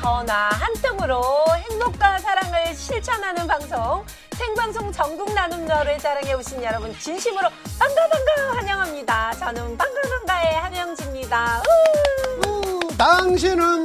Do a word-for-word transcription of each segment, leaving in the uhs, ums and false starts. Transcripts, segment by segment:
전화 한 통으로 행복과 사랑을 실천하는 방송 생방송 전국 나눔 노래자랑에 오신 여러분 진심으로 반가 반가 환영합니다. 저는 반가 반가의 한영지입니다. 우, 당신은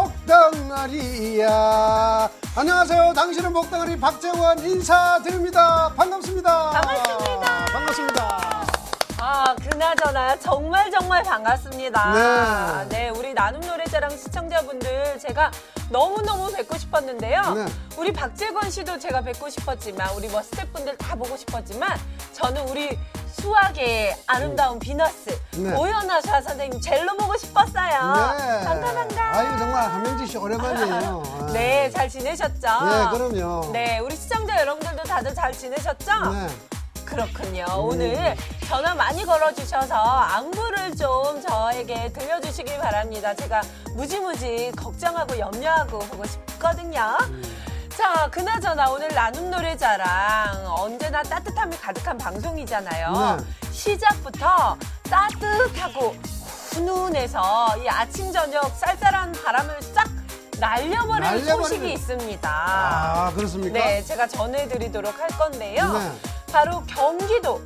복덩어리야. 안녕하세요. 당신은 복덩어리 박재원 인사드립니다. 반갑습니다. 반갑습니다. 반갑습니다. 아, 그나저나 정말 정말 반갑습니다. 네. 네, 우리 나눔 노래자랑 시청자분들 제가 너무너무 뵙고 싶었는데요. 네. 우리 박재권 씨도 제가 뵙고 싶었지만 우리 뭐 스태프분들 다 보고 싶었지만 저는 우리 수학의 아름다운 비너스 네. 오연아 수아 선생님 젤로 보고 싶었어요. 네. 반가 반가. 아유, 정말 한명지 씨 오랜만이에요. 네, 잘 지내셨죠? 네, 그럼요. 네, 우리 시청자 여러분들도 다들 잘 지내셨죠? 네. 그렇군요. 음. 오늘 전화 많이 걸어주셔서 안부를 좀 저에게 들려주시길 바랍니다. 제가 무지무지 걱정하고 염려하고 보고 싶거든요. 음. 자, 그나저나 오늘 나눔 노래자랑 언제나 따뜻함이 가득한 방송이잖아요. 네. 시작부터 따뜻하고 훈훈해서 이 아침 저녁 쌀쌀한 바람을 싹 날려버리는 날려버리는. 소식이 있습니다. 아, 그렇습니까? 네, 제가 전해드리도록 할 건데요. 네. 바로 경기도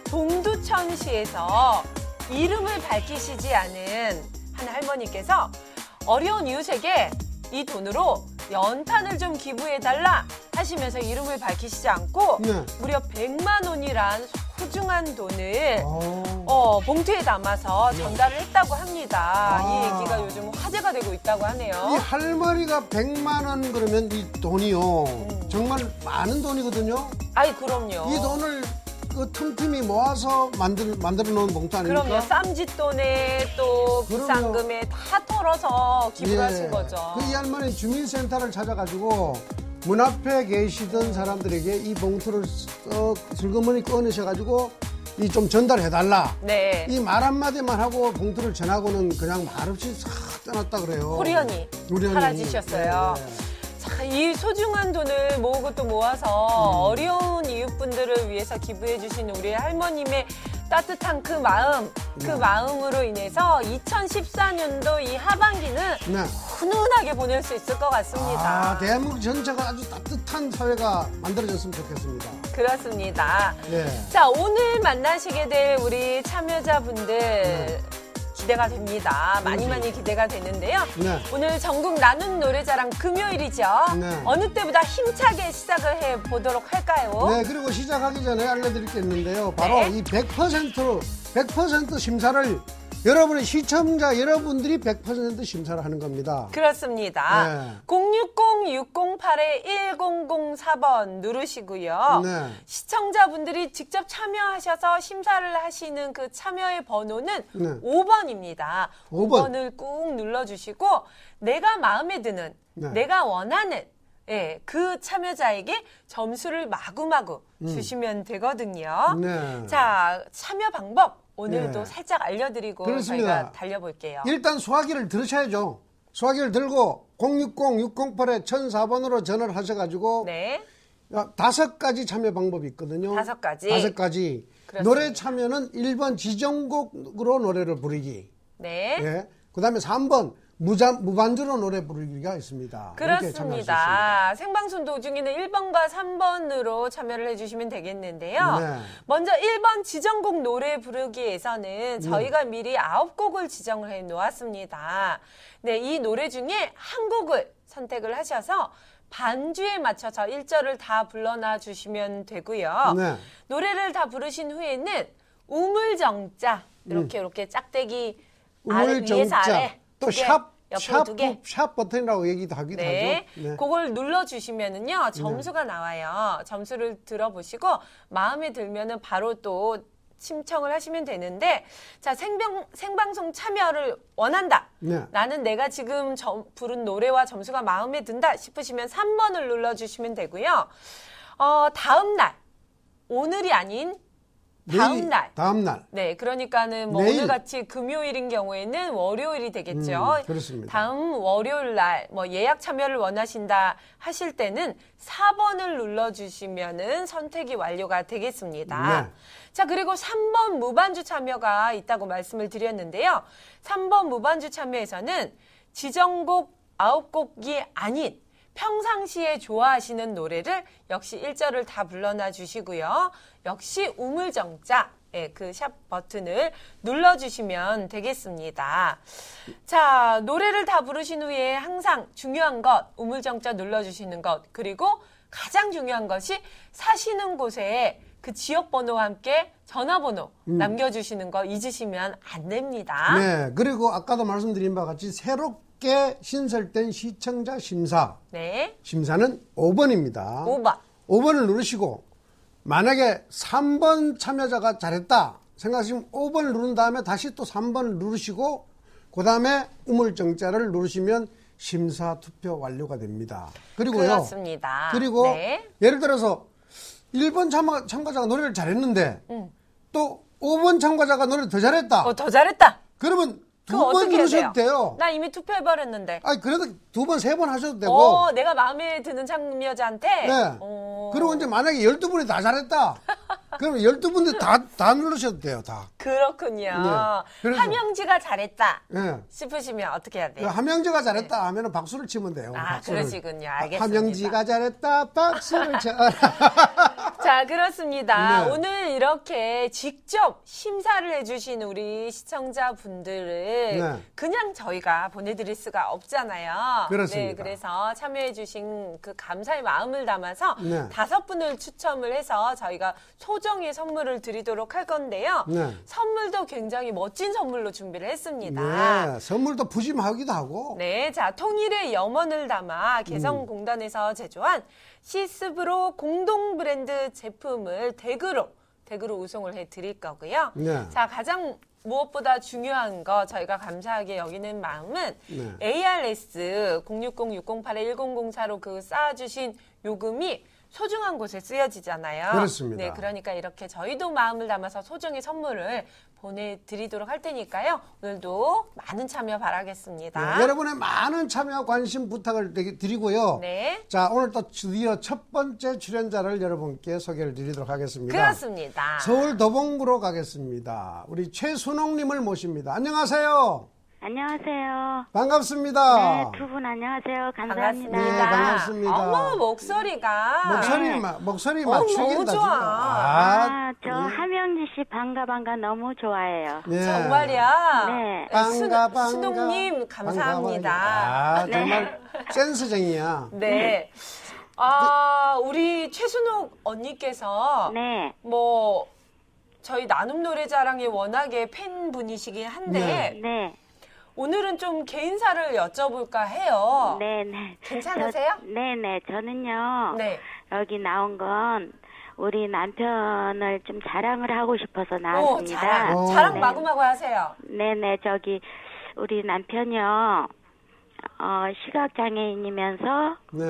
동두천시에서 이름을 밝히시지 않은 한 할머니께서 어려운 이웃에게 이 돈으로 연탄을 좀 기부해달라 하시면서 이름을 밝히시지 않고 네. 무려 백만 원이란 소중한 돈을 오. 어, 봉투에 담아서 전달을 했다고 합니다. 아. 이 얘기가 요즘 화제가 되고 있다고 이 하네요. 할머니가 백만 원 그러면 이 돈이요. 음. 정말 많은 돈이거든요. 아이, 그럼요. 이 돈을 그 틈틈이 모아서 만들, 만들어 놓은 봉투 아닙니까? 그럼요. 쌈짓돈에 또 그럼요. 비상금에 다 털어서 기부를 예. 하신 거죠. 그 이 할머니 주민센터를 찾아가지고 문 앞에 계시던 사람들에게 이 봉투를 어, 슬그머니 꺼내셔가지고 이 좀 전달해달라. 네. 이 말 한마디만 하고 봉투를 전하고는 그냥 말없이 싹 떠났다 그래요. 호련히 호련히. 사라지셨어요. 네, 네. 자, 이 소중한 돈을 모으고 또 모아서 음. 어려운 이웃분들을 위해서 기부해 주신 우리 할머님의 따뜻한 그 마음, 그 네. 마음으로 인해서 이천십사 년도 이 하반기는 네. 훈훈하게 보낼 수 있을 것 같습니다. 아, 대한민국 전체가 아주 따뜻한 사회가 만들어졌으면 좋겠습니다. 그렇습니다. 네. 자, 오늘 만나시게 될 우리 참여자분들 네. 기대가 됩니다. 많이 많이 기대가 되는데요. 네. 오늘 전국 나눔 노래자랑 금요일이죠. 네. 어느 때보다 힘차게 시작을 해보도록 할까요? 네, 그리고 시작하기 전에 알려드릴 게 있는데요. 바로 네. 이 백 퍼센트, 백 퍼센트 심사를 여러분의 시청자 여러분들이 백 퍼센트 심사를 하는 겁니다. 그렇습니다. 네. 공육공 육공팔 일공공사 번 누르시고요. 네. 시청자분들이 직접 참여하셔서 심사를 하시는 그 참여의 번호는 네. 오 번입니다. 오 번. 오 번을 꾹 눌러주시고 내가 마음에 드는, 네. 내가 원하는 예, 그 참여자에게 점수를 마구마구 주시면 되거든요. 네. 자, 참여 방법 오늘도 네. 살짝 알려드리고 그렇습니다. 저희가 달려볼게요. 일단 수화기를 들으셔야죠. 수화기를 들고 공육공 육공팔 천사 번으로 전화를 하셔가지고 네, 다섯 가지 참여 방법이 있거든요. 다섯 가지. 다섯 가지. 그렇습니다. 노래 참여는 일 번 지정곡으로 노래를 부르기. 네. 예. 그 다음에 삼 번 무자, 무반주로 노래 부르기가 있습니다. 이렇게 참여할 수 있습니다. 그렇습니다. 생방송 도중에는 일 번과 삼 번으로 참여를 해주시면 되겠는데요. 네. 먼저 일 번 지정곡 노래 부르기에서는 저희가 미리 아홉 곡을 지정을 해 놓았습니다. 네, 이 노래 중에 한 곡을 선택을 하셔서 반주에 맞춰서 일 절을 다 불러놔 주시면 되고요. 네. 노래를 다 부르신 후에는 우물정자 이렇게 음. 이렇게 짝대기 아래, 우물정자. 위에서 아래 또 두 개, 샵, 옆으로 샵, 두 개. 샵 버튼이라고 얘기도 하기도 네, 하죠. 네. 그걸 눌러주시면은요 점수가 나와요. 점수를 들어보시고 마음에 들면은 바로 또 신청을 하시면 되는데, 자 생방 생방송 참여를 원한다. 네. 나는 내가 지금 점, 부른 노래와 점수가 마음에 든다 싶으시면 삼 번을 눌러주시면 되고요. 어, 다음 날 오늘이 아닌 다음 내일, 날. 다음 날. 네, 그러니까는 뭐 내일. 오늘 같이 금요일인 경우에는 월요일이 되겠죠. 음, 그렇습니다. 다음 월요일 날 뭐 예약 참여를 원하신다 하실 때는 사 번을 눌러주시면은 선택이 완료가 되겠습니다. 네. 자, 그리고 삼 번 무반주 참여가 있다고 말씀을 드렸는데요. 삼 번 무반주 참여에서는 지정곡 아홉 곡이 아닌 평상시에 좋아하시는 노래를 역시 일 절을 다 불러놔 주시고요. 역시 우물정자 예, 그 샵 버튼을 눌러주시면 되겠습니다. 자, 노래를 다 부르신 후에 항상 중요한 것, 우물정자 눌러주시는 것, 그리고 가장 중요한 것이 사시는 곳에 그 지역번호와 함께 전화번호 음. 남겨주시는 거 잊으시면 안 됩니다. 네, 그리고 아까도 말씀드린 바와 같이 새롭게 신설된 시청자 심사. 네. 심사는 오 번입니다. 오 번. 오 번을 누르시고 만약에 삼 번 참여자가 잘했다 생각하시면 오 번을 누른 다음에 다시 또 삼 번을 누르시고 그 다음에 우물정자를 누르시면 심사 투표 완료가 됩니다. 그리고요. 그렇습니다. 그리고 네. 예를 들어서 일 번 참가, 참가자가 노래를 잘했는데 음. 또 오 번 참가자가 노래를 더 잘했다. 어, 더 잘했다. 그러면 두 번 누르셔도 돼요. 나 이미 투표해버렸는데. 아니, 그래도 두 번, 세 번 하셔도 되고. 어, 내가 마음에 드는 참여자한테? 네. 오. 그리고 이제 만약에 열두 분이 다 잘했다. 그러면 열두 분들 다, 다 누르셔도 돼요, 다. 그렇군요. 네. 함영지가 잘했다. 네. 싶으시면 어떻게 해야 돼요? 함영지가 잘했다 네. 하면 박수를 치면 돼요. 아, 박수를. 그러시군요. 알겠습니다. 함영지가 잘했다, 박수를 쳐. 자, 그렇습니다. 네. 오늘 이렇게 직접 심사를 해주신 우리 시청자분들을 네. 그냥 저희가 보내드릴 수가 없잖아요. 그렇습니다. 네, 그래서 참여해주신 그 감사의 마음을 담아서 네. 다섯 분을 추첨을 해서 저희가 소정의 선물을 드리도록 할 건데요. 네. 선물도 굉장히 멋진 선물로 준비를 했습니다. 네, 선물도 푸짐하기도 하고. 네, 자, 통일의 염원을 담아 개성공단에서 제조한 시스브로 공동 브랜드 제품을 덱으로 덱으로 우송을 해드릴 거고요. 네. 자, 가장 무엇보다 중요한 거 저희가 감사하게 여기는 마음은 네. 에이알에스 공육공 육공팔 일공공사로 그 쌓아주신 요금이 소중한 곳에 쓰여지잖아요. 그렇습니다. 네, 그러니까 이렇게 저희도 마음을 담아서 소정의 선물을 보내드리도록 할 테니까요. 오늘도 많은 참여 바라겠습니다. 네, 여러분의 많은 참여 관심 부탁을 드리고요. 네. 자, 오늘 또 드디어 첫 번째 출연자를 여러분께 소개를 드리도록 하겠습니다. 그렇습니다. 서울 도봉구로 가겠습니다. 우리 최순옥님을 모십니다. 안녕하세요. 안녕하세요. 반갑습니다. 네, 두 분 안녕하세요. 감사합니다. 반갑습니다. 네, 반갑습니다. 어머, 목소리가. 목소리, 네. 마, 목소리 어, 맞추긴다. 너무 좋아. 아, 아, 저 네. 함영지 씨 반가 반가 너무 좋아해요. 네. 정말이야. 네. 반가, 반가. 순옥님, 감사합니다. 아, 네. 정말 센스쟁이야. 네. 아, 우리 최순옥 언니께서. 네. 뭐, 저희 나눔 노래자랑이 워낙에 팬분이시긴 한데. 네. 네. 오늘은 좀 개인사를 여쭤볼까 해요. 네네. 괜찮으세요? 저, 네네. 저는요. 네. 여기 나온 건 우리 남편을 좀 자랑을 하고 싶어서 나왔습니다. 오, 자랑. 오. 자랑 마구마구 하세요. 네네. 저기 우리 남편이요. 어, 시각장애인이면서 네.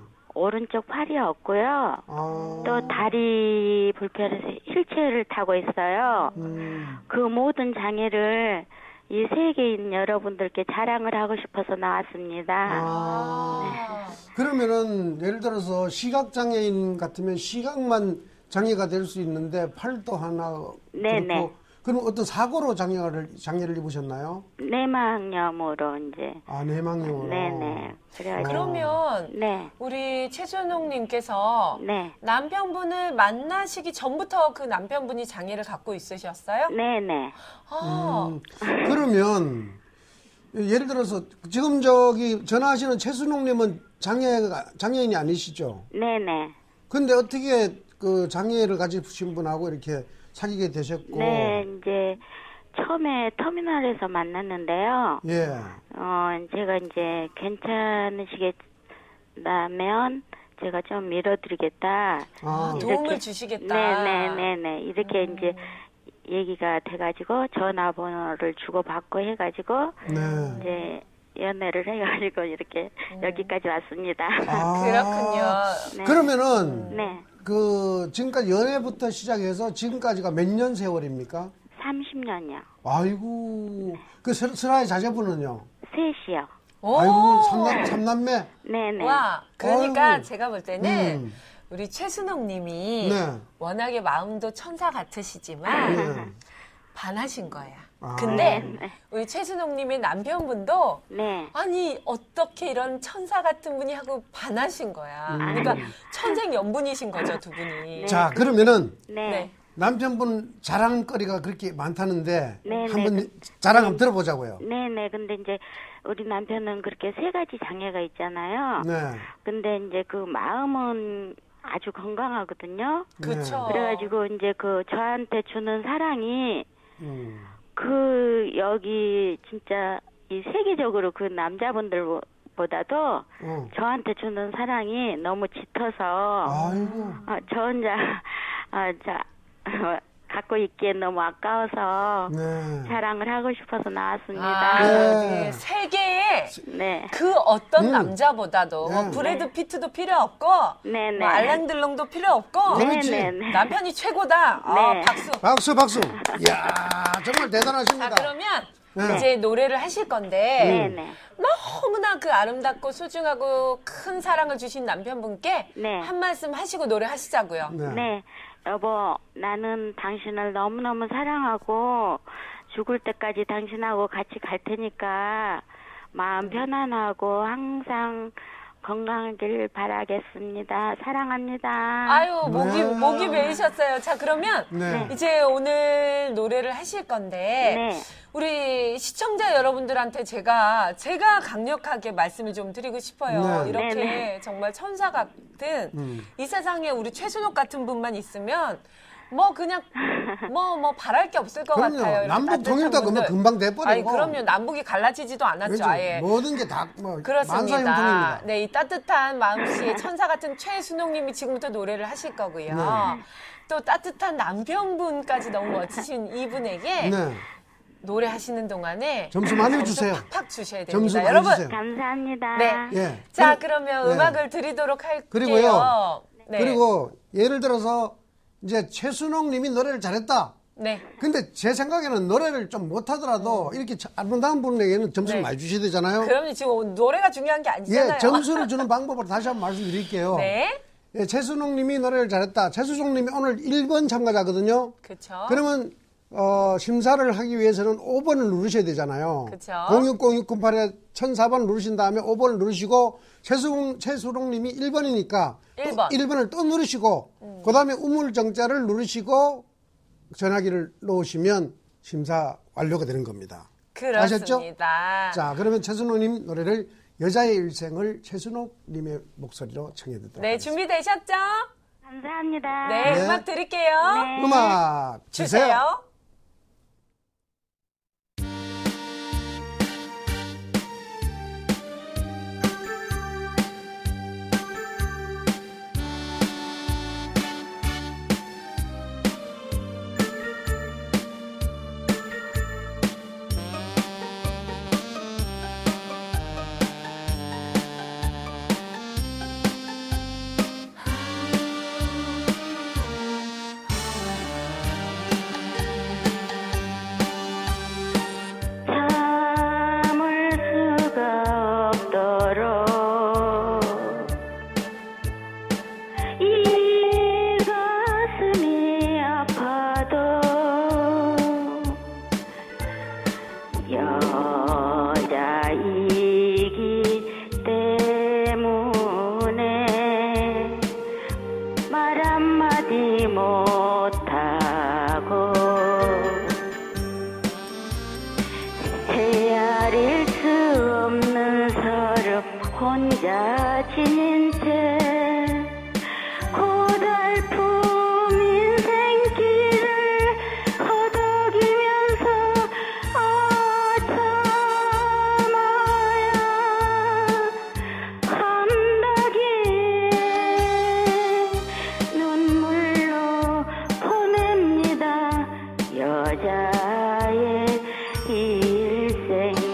오른쪽 팔이 없고요. 아. 또 다리 불편해서 휠체어를 타고 있어요. 음. 그 모든 장애를 이 세계인 여러분들께 자랑을 하고 싶어서 나왔습니다. 아. 그러면은 예를 들어서 시각장애인 같으면 시각만 장애가 될 수 있는데 팔도 하나 네네. 그렇고 그럼 어떤 사고로 장애를 장애를 입으셨나요? 내막염으로 이제. 아, 내막염으로. 네네. 그래. 그러면 네. 우리 최순옥님께서 네. 남편분을 만나시기 전부터 그 남편분이 장애를 갖고 있으셨어요? 네네. 아. 음, 그러면 예를 들어서 지금 저기 전화하시는 최순옥님은 장애가 장애인이 아니시죠? 네네. 근데 어떻게 그 장애를 가지신 분하고 이렇게 사귀게 되셨고? 네, 이제 처음에 터미널에서 만났는데요. 예. 어, 제가 이제 괜찮으시겠다면 제가 좀 밀어드리겠다. 아. 도움을 주시겠다. 네네네네. 이렇게 음. 이제 얘기가 돼가지고 전화번호를 주고받고 해가지고 네. 이제 연애를 해가지고 이렇게 음. 여기까지 왔습니다. 아. 그렇군요. 네. 그러면은 네. 그 지금까지 연애부터 시작해서 지금까지가 몇 년 세월입니까? 삼십 년이요. 아이고. 그 슬- 슬아의 자제분은요? 셋이요. 오! 아이고, 삼남, 삼남매? 네네. 와, 그러니까 아이고. 제가 볼 때는 음. 우리 최순옥님이 네. 워낙에 마음도 천사 같으시지만 네. 반하신 거야. 아. 근데 네. 우리 최순옥님의 남편분도 네. 아니 어떻게 이런 천사 같은 분이 하고 반하신 거야. 음. 그러니까 천생연분이신 거죠, 두 분이. 자, 그러면은 네. 네. 남편분 자랑거리가 그렇게 많다는데 네, 한번 네. 자랑 한번 들어보자고요. 네네. 근데 이제 우리 남편은 그렇게 세 가지 장애가 있잖아요. 네. 근데 이제 그 마음은 아주 건강하거든요. 그렇죠. 그래가지고 이제 그 저한테 주는 사랑이 음. 그 여기 진짜 이 세계적으로 그 남자분들보다도 어. 저한테 주는 사랑이 너무 짙어서 아이고. 어, 저 혼자 어, 자, 갖고 있기에 너무 아까워서 네. 자랑을 하고 싶어서 나왔습니다. 아, 네. 네. 세계에 네. 그 어떤 음. 남자보다도 네. 뭐 브래드 피트도 필요 없고 네네. 뭐 알랭 들롱도 필요 없고 그렇지. 네네네. 남편이 최고다. 아, 네. 박수. 박수, 박수. 이야, 정말 대단하십니다. 자, 그러면 네. 이제 노래를 하실 건데 네네. 너무나 그 아름답고 소중하고 큰 사랑을 주신 남편분께 네. 한 말씀 하시고 노래하시자고요. 네. 네. 여보, 나는 당신을 너무너무 사랑하고 죽을 때까지 당신하고 같이 갈 테니까 마음 편안하고 항상 건강하길 바라겠습니다. 사랑합니다. 아유, 목이, 네. 목이 메이셨어요. 자, 그러면 네. 이제 오늘 노래를 하실 건데 네. 우리 시청자 여러분들한테 제가 제가 강력하게 말씀을 좀 드리고 싶어요. 네. 이렇게 네네. 정말 천사 같은 음. 이 세상에 우리 최순옥 같은 분만 있으면 뭐 그냥 뭐 뭐 바랄 게 없을 것 그럼요. 같아요. 이렇게 남북 따뜻한 통일도 그러면 분들. 금방 돼버리고. 아니 그럼요. 남북이 갈라지지도 않았죠. 그렇죠. 아예. 모든 게 다 뭐 그렇습니다. 만사형통입니다. 네, 이 따뜻한 마음씨의 천사 같은 최순옥님이 지금부터 노래를 하실 거고요. 네. 또 따뜻한 남편분까지 너무 멋지신 이분에게 네. 노래하시는 동안에 점수 많이 점수 주세요. 팍팍 주셔야 점수 됩니다. 많이 여러분. 주세요. 감사합니다. 네. 예. 자, 그리- 그러면 네. 음악을 드리도록 할게요. 그리고요. 네. 그리고 예를 들어서 이제 최순옥 님이 노래를 잘했다. 네. 근데 제 생각에는 노래를 좀 못하더라도 이렇게 아름다운 분에게는 점수를 네. 많이 주셔야 되잖아요. 그럼 지금 노래가 중요한 게 아니잖아요. 예, 점수를 주는 방법을 다시 한번 말씀드릴게요. 네. 예, 최순옥 님이 노래를 잘했다. 최순옥 님이 오늘 일 번 참가자거든요. 그렇죠. 그러면 어, 심사를 하기 위해서는 오 번을 누르셔야 되잖아요. 그쵸. 공육공육구팔에 천사 번 누르신 다음에 오 번을 누르시고 최수롱, 최수롱 님이 일 번이니까 일 번. 일 번을 또 누르시고 음. 그 다음에 우물정자를 누르시고 전화기를 놓으시면 심사 완료가 되는 겁니다. 아셨죠? 그렇습니다. 자, 그러면 최순옥 님 노래를 여자의 일생을 최순옥 님의 목소리로 청해 듣도록 네, 하겠습니다. 준비되셨죠? 감사합니다. 네, 네. 음악 드릴게요. 네. 음악 주세요. 주세요. 참을 수가 없도록 이 가슴이 아파도 여자이기 때문에 말 한마디 못하고 헤아릴 수 없는 서름 혼자 지닌 채 고달픈 인생길을 허덕이면서 아 참아야 한다기에 눈물로 보냅니다. 여자의 일생.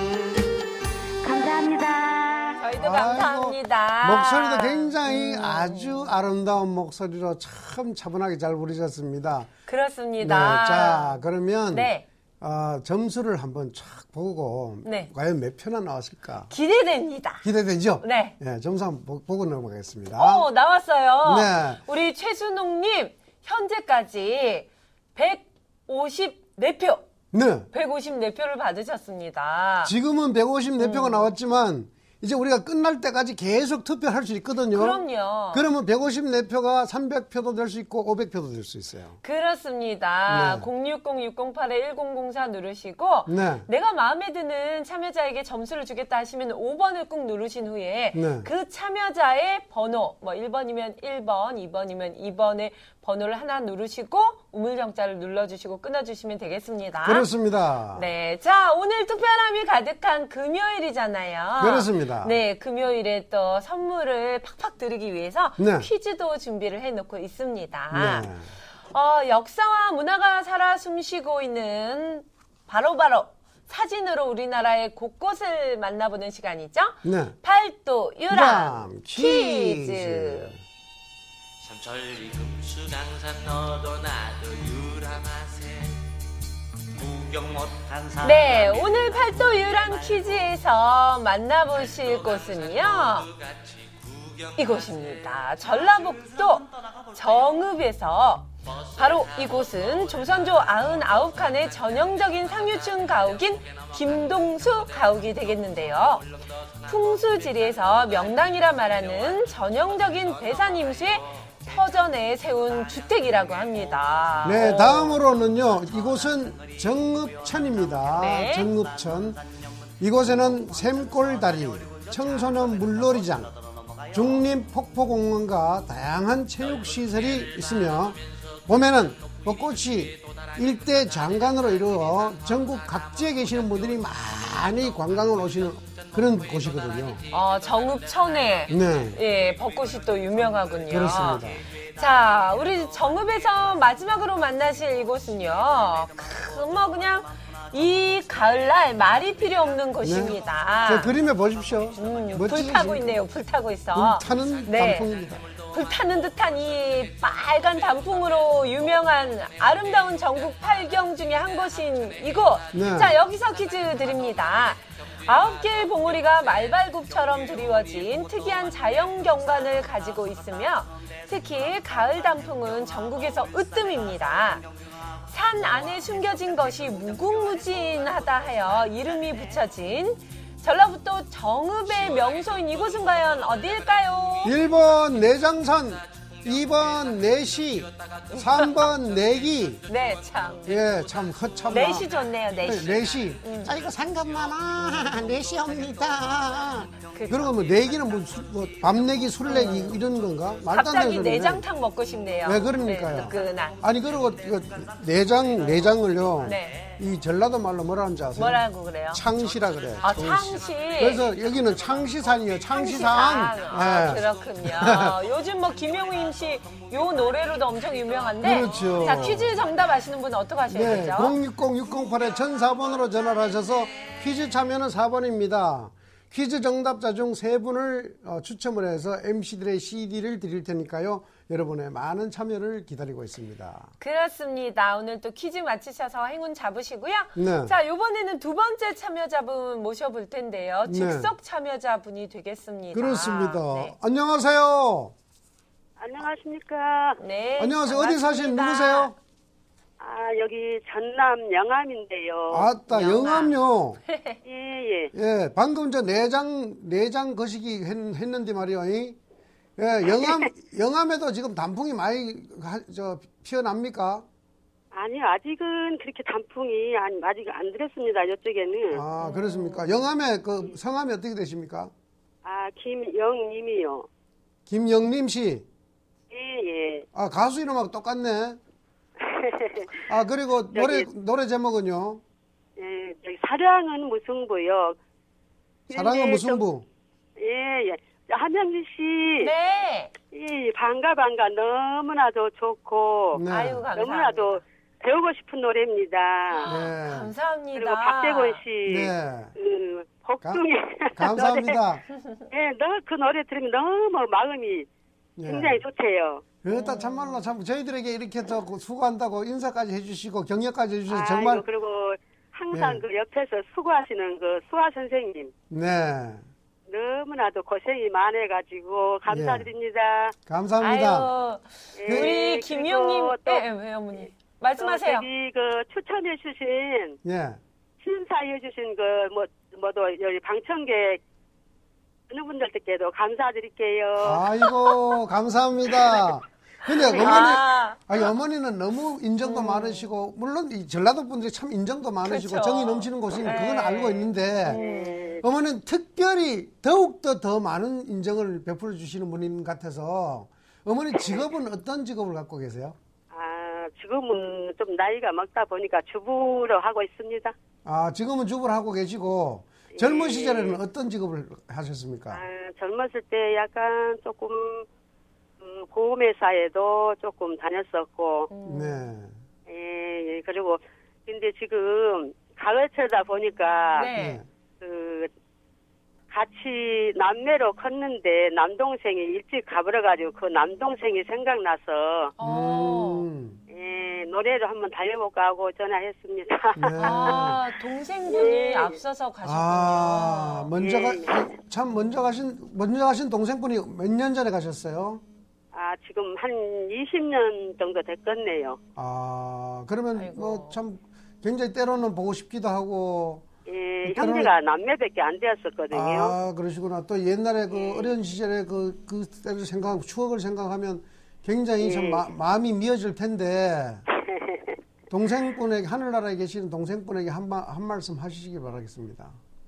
감사합니다. 저희도 아이고, 감사합니다. 목소리도 굉장히 아주 아름다운 목소리로 참 차분하게 잘 부르셨습니다. 그렇습니다. 네, 자, 그러면 네. 어, 점수를 한번 쫙 보고 네. 과연 몇 표나 나왔을까 기대됩니다. 기대되죠? 네. 예, 점수 한번 보- 보고 넘어가겠습니다. 어, 나왔어요. 네. 우리 최순옥님, 현재까지 백오십사 표. 네. 백오십사 표를 받으셨습니다. 지금은 백오십사 표가 음. 나왔지만 이제 우리가 끝날 때까지 계속 투표할 수 있거든요. 그럼요. 그러면 백오십사 표가 삼백 표도 될 수 있고 오백 표도 될 수 있어요. 그렇습니다. 네. 공육공 육공팔 일공공사 누르시고 네. 내가 마음에 드는 참여자에게 점수를 주겠다 하시면 오 번을 꾹 누르신 후에 네. 그 참여자의 번호, 뭐 일 번이면 일 번, 이 번이면 이 번의 번호를 하나 누르시고 우물정자를 눌러주시고 끊어주시면 되겠습니다. 그렇습니다. 네, 자 오늘 특별함이 가득한 금요일이잖아요. 그렇습니다. 네, 금요일에 또 선물을 팍팍 드리기 위해서 네. 퀴즈도 준비를 해놓고 있습니다. 네. 어, 역사와 문화가 살아 숨쉬고 있는 바로바로 바로 사진으로 우리나라의 곳곳을 만나보는 시간이죠. 네. 팔도 유람 유람 퀴즈. 퀴즈. 삼천리 금수강산 너도 나도 유람하세 구경 못한 사람. 네, 오늘 팔도 유람 퀴즈에서 만나보실 곳은요. 이곳입니다. 전라북도 정읍에서 바로 이곳은 조선조 구십구 칸의 전형적인 상류층 가옥인 김동수 가옥이 되겠는데요. 풍수지리에서 명당이라 말하는 전형적인 배산임수의 터전에 세운 주택이라고 합니다. 네, 다음으로는요. 이곳은 정읍천입니다. 네. 정읍천. 이곳에는 샘골다리, 청소년 물놀이장, 중립폭포공원과 다양한 체육시설이 있으며 봄에는 벚꽃이 일대 장관으로 이루어 전국 각지에 계시는 분들이 많이 관광을 오시는 그런 곳이거든요. 어, 정읍천에 네. 예, 벚꽃이 또 유명하군요. 그렇습니다. 자, 우리 정읍에서 마지막으로 만나실 이곳은요. 크, 뭐 그냥 이 가을날 말이 필요 없는 곳입니다. 저 그림에 보십시오. 음, 멋지지? 불타고 있네요. 불타고 있어. 불타는 네. 단풍입니다. 불타는 듯한 이 빨간 단풍으로 유명한 아름다운 전국 팔경 중에 한 곳인 이곳. 네. 자, 여기서 퀴즈 드립니다. 아홉 개의 봉우리가 말발굽처럼 드리워진 특이한 자연 경관을 가지고 있으며 특히 가을 단풍은 전국에서 으뜸입니다. 산 안에 숨겨진 것이 무궁무진하다 하여 이름이 붙여진 전라북도 정읍의 명소인 이곳은 과연 어디일까요? 일 번 내장산, 이 번 내시, 삼 번 내기. 네, 참. 예, 참 허참. 내시 좋네요, 내시. 네, 내시. 음. 자, 이거 상관마나 내시옵니다. 그죠. 그리고 뭐 내기는 뭐, 수, 뭐 밤내기, 술내기 이런 건가? 말도 안 되는 갑자기 소리네. 내장탕 먹고 싶네요. 왜 그럽니까요? 네, 뜨끈한. 아니 그리고 이거 내장 내장을요. 네. 이 전라도 말로 뭐라 하는지 아세요? 뭐라고 그래요? 창시라 그래요. 아, 창시. 그래서 여기는 창시산이에요. 창시산. 아, 예. 그렇군요. 요즘 뭐 김영우 임씨 요 노래로도 엄청 유명한데. 그렇죠. 자, 퀴즈 정답 아시는 분은 어떻게 하셔야 네, 되죠? 공육공 육공팔에 천사 번으로 전화를 하셔서 퀴즈 참여는 사 번입니다. 퀴즈 정답자 중 세 분을 어, 추첨을 해서 엠씨들의 씨디를 드릴 테니까요. 여러분의 많은 참여를 기다리고 있습니다. 그렇습니다. 오늘 또 퀴즈 맞히셔서 행운 잡으시고요. 네. 자, 이번에는 두 번째 참여자분 모셔볼 텐데요. 네. 즉석 참여자분이 되겠습니다. 그렇습니다. 네. 안녕하세요. 안녕하십니까. 네. 안녕하세요. 어디 사신 반갑습니다. 누구세요? 아, 여기 전남 영암인데요. 아따, 영암. 영암요. 예, 예. 예, 방금 저 내장, 내장 거시기 했, 했는데 말이요. 이? 예, 영암, 영암에도 지금 단풍이 많이 가- 저 피어납니까? 아니요, 아직은 그렇게 단풍이 안- 아직 안 들었습니다, 이쪽에는. 아, 그렇습니까? 영암에 그 성함이 어떻게 되십니까? 아, 김영님이요. 김영림 씨. 예, 예. 아, 가수 이름하고 똑같네. 아, 그리고 노래, 노래 제목은요? 예, 저기 사랑은 무승부요. 사랑은 근데 무슨 좀- 부? 예, 예. 한명지 씨. 네. 예, 반가, 반가. 너무나도 좋고. 네. 아유, 감사합니다. 너무나도 배우고 싶은 노래입니다. 네. 감사합니다. 그리고 박재곤 씨. 네. 그, 복숭이. 감사합니다. 예, 너 그 노래 들으면 너무 마음이 예. 굉장히 좋대요. 그렇다 참말로 참 저희들에게 이렇게 저 수고한다고 인사까지 해주시고 격려까지 해주셔서 아이고, 정말 그리고 항상 예. 그 옆에서 수고하시는 그 수아 선생님. 네 너무나도 고생이 많아가지고 감사드립니다. 감사합니다. 아유, 예, 우리 그리고 김용님, 또- 예, 예, 왜 어머니? 말씀하세요. 어, 저기 그 추천해 주신 예. 심사해 주신 그 뭐 뭐도 여기 방청객 어느 분들께도 감사드릴게요. 아이고, 감사합니다. 근데 어머니, 아. 아니, 어머니는 너무 인정도 음. 많으시고, 물론 이 전라도 분들이 참 인정도 많으시고, 그렇죠. 정이 넘치는 곳이니 그건 네. 알고 있는데, 네. 어머니는 특별히 더욱더 더 많은 인정을 베풀어 주시는 분인 것 같아서, 어머니 직업은 어떤 직업을 갖고 계세요? 아, 지금은 좀 나이가 먹다 보니까 주부로 하고 있습니다. 아, 지금은 주부를 하고 계시고, 젊은 시절에는 어떤 직업을 하셨습니까? 아, 젊었을 때 약간 조금 음, 보험회사에도 조금 다녔었고, 네. 예, 예, 그리고 근데 지금 가을철다 보니까 네. 네. 그 같이 남매로 컸는데 남동생이 일찍 가버려가지고 그 남동생이 생각나서 어. 음. 예, 노래를 한번 달려볼까 하고 전화했습니다. 네. 아, 동생분이 예. 앞서서 가셨군요. 아, 먼저 가, 예, 참, 먼저 가신, 먼저 가신 동생분이 몇 년 전에 가셨어요? 아, 지금 한 이십 년 정도 됐겠네요. 아, 그러면 아이고. 뭐 참 굉장히 때로는 보고 싶기도 하고. 예, 때로는- 형제가 남매밖에 안 되었었거든요. 아, 그러시구나. 또 옛날에 그 예. 어려운 시절에 그, 그 때를 생각, 추억을 생각하면 굉장히 참 예. 마, 마음이 미어질 텐데. 동생분에게, 하늘나라에 계시는 동생분에게 한, 마, 한 말씀 하시기 바라겠습니다.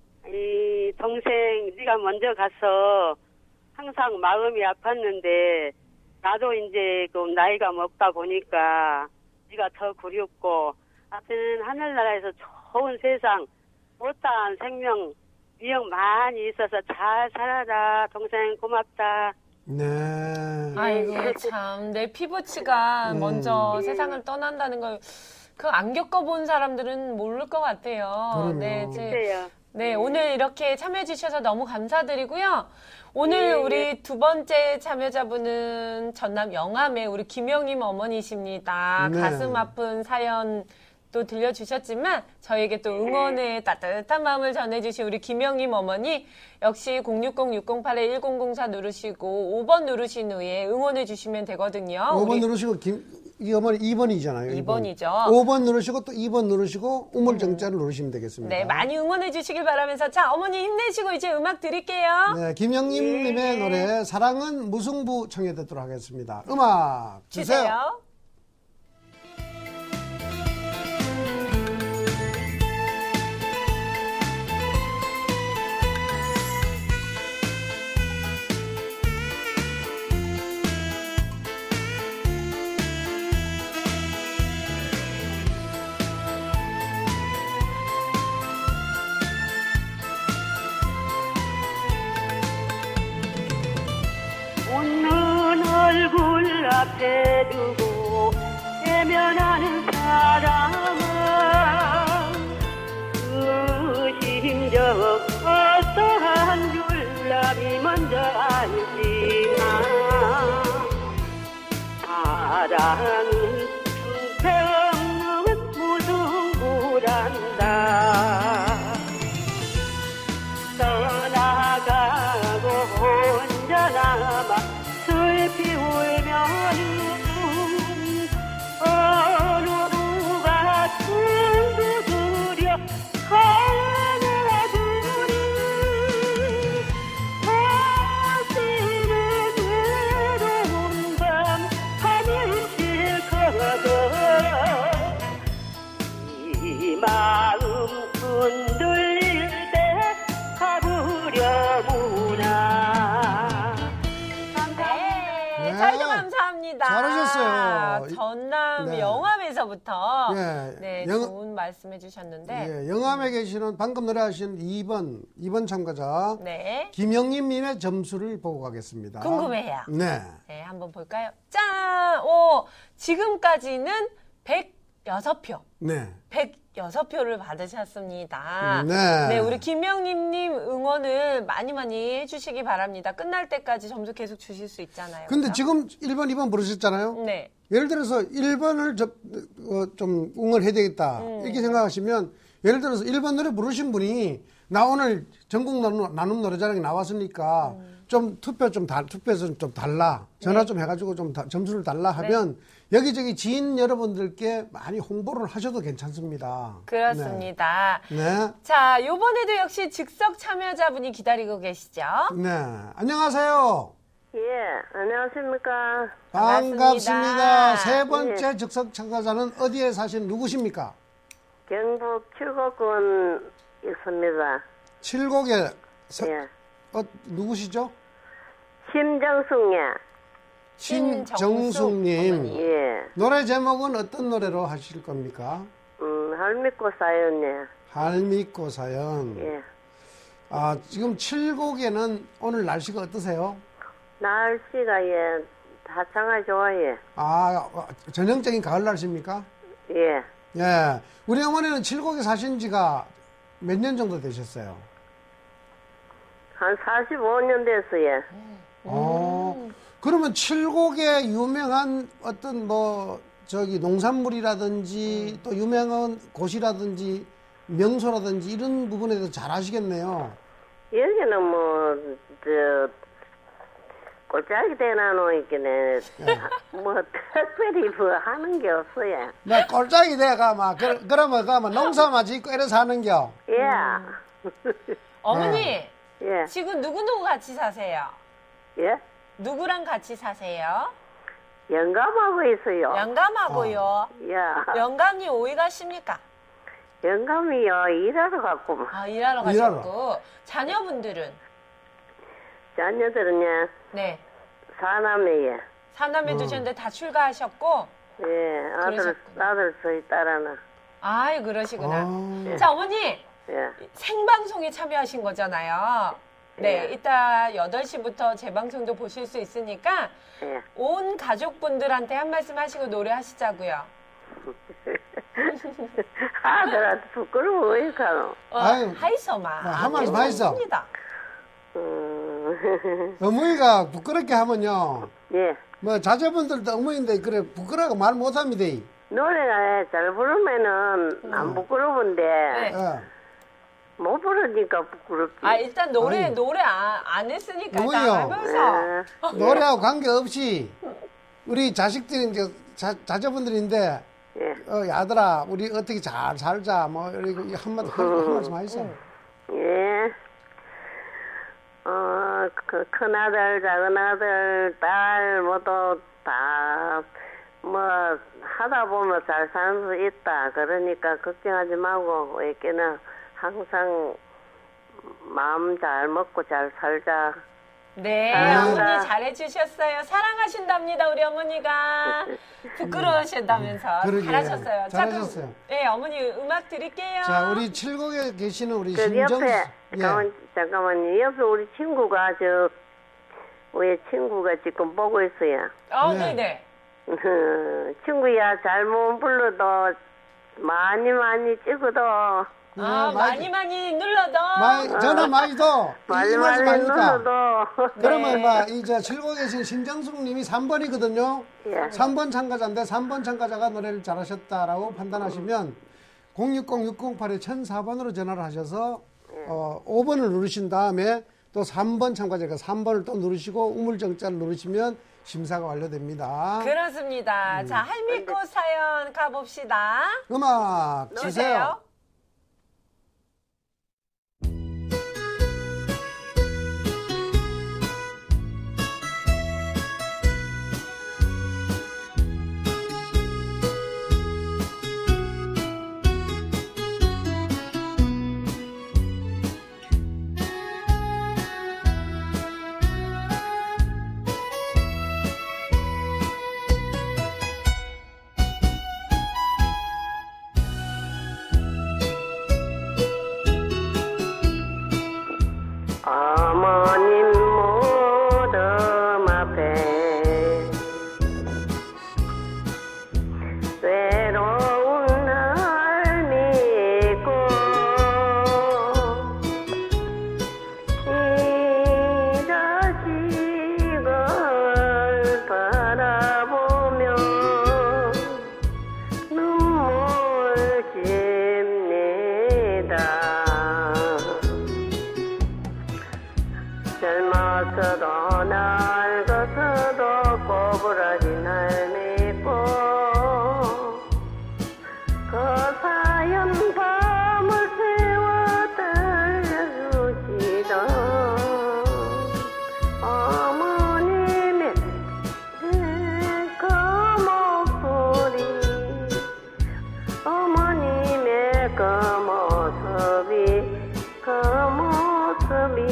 이 동생, 네가 먼저 가서 항상 마음이 아팠는데 나도 이제 그 나이가 먹다 보니까 네가 더 그립고 하여튼 하늘나라에서 좋은 세상 못다한 생명 위험 많이 있어서 잘 살아라. 동생 고맙다. 네. 아이고, 참. 내 피부치가 음. 먼저 세상을 떠난다는 걸, 그 안 겪어본 사람들은 모를 것 같아요. 그럼요. 네, 이제 그래요. 네, 오늘 이렇게 참여해주셔서 너무 감사드리고요. 오늘 네, 우리 두 번째 참여자분은 전남 영암의 우리 김영임 어머니십니다. 네. 가슴 아픈 사연 또 들려주셨지만 저에게 또 응원의 따뜻한 마음을 전해주신 우리 김영임 어머니 역시 공육공 육공팔 일공공사 누르시고 오 번 누르신 후에 응원해 주시면 되거든요. 오 번 우리 누르시고, 김, 이 어머니 이 번이잖아요. 이 번이죠. 오 번 누르시고 또 이 번 누르시고 우물정자를 누르시면 되겠습니다. 네, 많이 응원해 주시길 바라면서 자, 어머니 힘내시고 이제 음악 드릴게요. 네, 김영님님의 노래 사랑은 무승부 청해 듣도록 하겠습니다. 음악 주세요. 주세요. 웃는 얼굴 앞에 두고 외면하는 사람은 그 심정 어떠한 줄 남이 먼저 알지만 사랑은 충평은 무승부란다. 떠나가고 혼자 남아 슬피 울면은 어느 누가 둥두드려 가나두니 다시는 외로운 밤 하늘 실거든 이 마음 흔들릴 때 가부려무나. 네, 네. 저희도 감사합니다. 잘하셨어요. 전남 네. 영암에서부터 예, 네, 영- 좋은 말씀 해주셨는데 예, 영암에 계시는 방금 노래하신 이 번, 이 번 참가자 네, 김영님님의 점수를 보고 가겠습니다. 궁금해요. 네. 네, 한번 볼까요? 짠! 오, 지금까지는 백육 표. 네. 백육 표를 받으셨습니다. 네. 네, 우리 김영림님 응원을 많이 많이 해주시기 바랍니다. 끝날 때까지 점수 계속 주실 수 있잖아요. 근데 그죠? 지금 일 번, 이 번 부르셨잖아요. 네. 예를 들어서 일 번을 저, 어, 좀 응원해야 되겠다. 음. 이렇게 생각하시면 예를 들어서 일 번 노래 부르신 분이 나 오늘 전국 나눔, 나눔 노래자랑에 나왔으니까 음. 좀 투표 좀 달, 투표에서 좀 달라. 전화 네. 좀 해가지고 좀 다- 점수를 달라 하면 여기저기 지인 여러분들께 많이 홍보를 하셔도 괜찮습니다. 그렇습니다. 네. 네. 자, 요번에도 역시 즉석 참여자분이 기다리고 계시죠? 네. 안녕하세요. 예, 안녕하십니까. 반갑습니다. 반갑습니다. 세 번째 즉석 참가자는 어디에 사신 누구십니까? 경북 칠곡군 있습니다. 칠곡에 서- 예. 어, 누구시죠? 심정숙, 예. 신정숙님. 어머니. 예. 노래 제목은 어떤 노래로 하실 겁니까? 음, 할미꽃 사연, 예. 할미꽃 사연. 예. 아, 지금 칠곡에는 오늘 날씨가 어떠세요? 날씨가, 예, 다창아 좋아해. 아, 어, 전형적인 가을 날씨입니까? 예. 예. 우리 어머니는 칠곡에 사신 지가 몇 년 정도 되셨어요? 한 사십오 년 됐어요. 어, 그러면 칠곡에 유명한 어떤 뭐, 저기 농산물이라든지 또 유명한 곳이라든지 명소라든지 이런 부분에 대해서 잘 아시겠네요. 여기는 뭐, 저, 꼴짝이 대나노이기네. 뭐, 특별히 뭐 하는 게 없어요. 나 꼴짝이 돼가 막, 그, 그러면 가면 농사만 짓고 이래서 하는겨. 예. 어머니, 예. 지금 누구누구 같이 사세요? 예. 누구랑 같이 사세요? 영감하고 있어요. 영감하고요. 예. 영감이 어디 가십니까? 영감이요, 일하러 갔구만. 아, 일하러 일하러. 가셨고. 자녀분들은? 자녀들은요, 네. 사남매예. 사남매 두셨는데 다 출가하셨고. 예, 아들, 그러셨구나. 아들 저희 딸하나. 아이, 그러시구나. 아, 자, 어머니. 예. 생방송에 참여하신 거잖아요. 네, 예. 이따 여덟 시부터 재방송도 보실 수 있으니까 예. 온 가족분들한테 한 말씀 하시고 노래하시자고요. 아들한테 부끄러워, 왜 가노? 어, 아유, 하이소마. 한 말씀 하이소. 괜찮습니다. 음, 어머니가 부끄럽게 하면요. 예. 뭐 자제분들도 어머니인데 그래 부끄러워 말 못합니다. 노래가 잘 부르면은 안 부끄러운데, 네. 예. 못 부르니까 부끄럽지. 아, 일단 노래, 아유. 노래 안, 안 했으니까 어머니요. 일단 하면서. 예. 노래하고 관계없이 우리 자식들이 이제 자, 자제분들인데 예. 어, 아들아 우리 어떻게 잘 살자 뭐 이렇게 한마디 한, 한 말씀 하세요. 예. 어, 그, 큰아들, 작은아들, 딸, 모두 다, 뭐, 하다 보면 잘 사는 수 있다. 그러니까 걱정하지 말고, 이렇게는 항상 마음 잘 먹고 잘 살자. 네, 아. 어머니 잘해주셨어요. 사랑하신답니다, 우리 어머니가. 부끄러우신다면서. 그러게. 잘하셨어요. 자, 그럼, 잘하셨어요. 네, 어머니 음악 드릴게요. 자 우리 칠곡에 계시는 우리 저 신정 옆에, 예. 잠깐만, 잠깐만요. 옆에 우리 친구가, 저, 우리 친구가 지금 보고 있어요. 어, 네. 네네. 친구야, 잘못 불러도 많이 많이 찍어도 네, 아, 많이 많이 눌러도. 많이 전화 많이 더 많이 이 말씀 많이 하니까 눌러도 그러면 네. 막 이제 칠곡에 계신 신정숙 님이 삼 번이거든요. 예. 삼 번 참가자인데 삼 번 참가자가 노래를 잘하셨다라고 판단하시면 공육공 육공팔 천사 번으로 전화를 하셔서 어, 오 번을 누르신 다음에 또 삼 번 참가자가 삼 번을 또 누르시고 우물정자를 누르시면 심사가 완료됩니다. 그렇습니다. 자, 할미꽃 사연 가봅시다. 음악 주세요. 주세요. 어머님의 그 모습이 그 모습이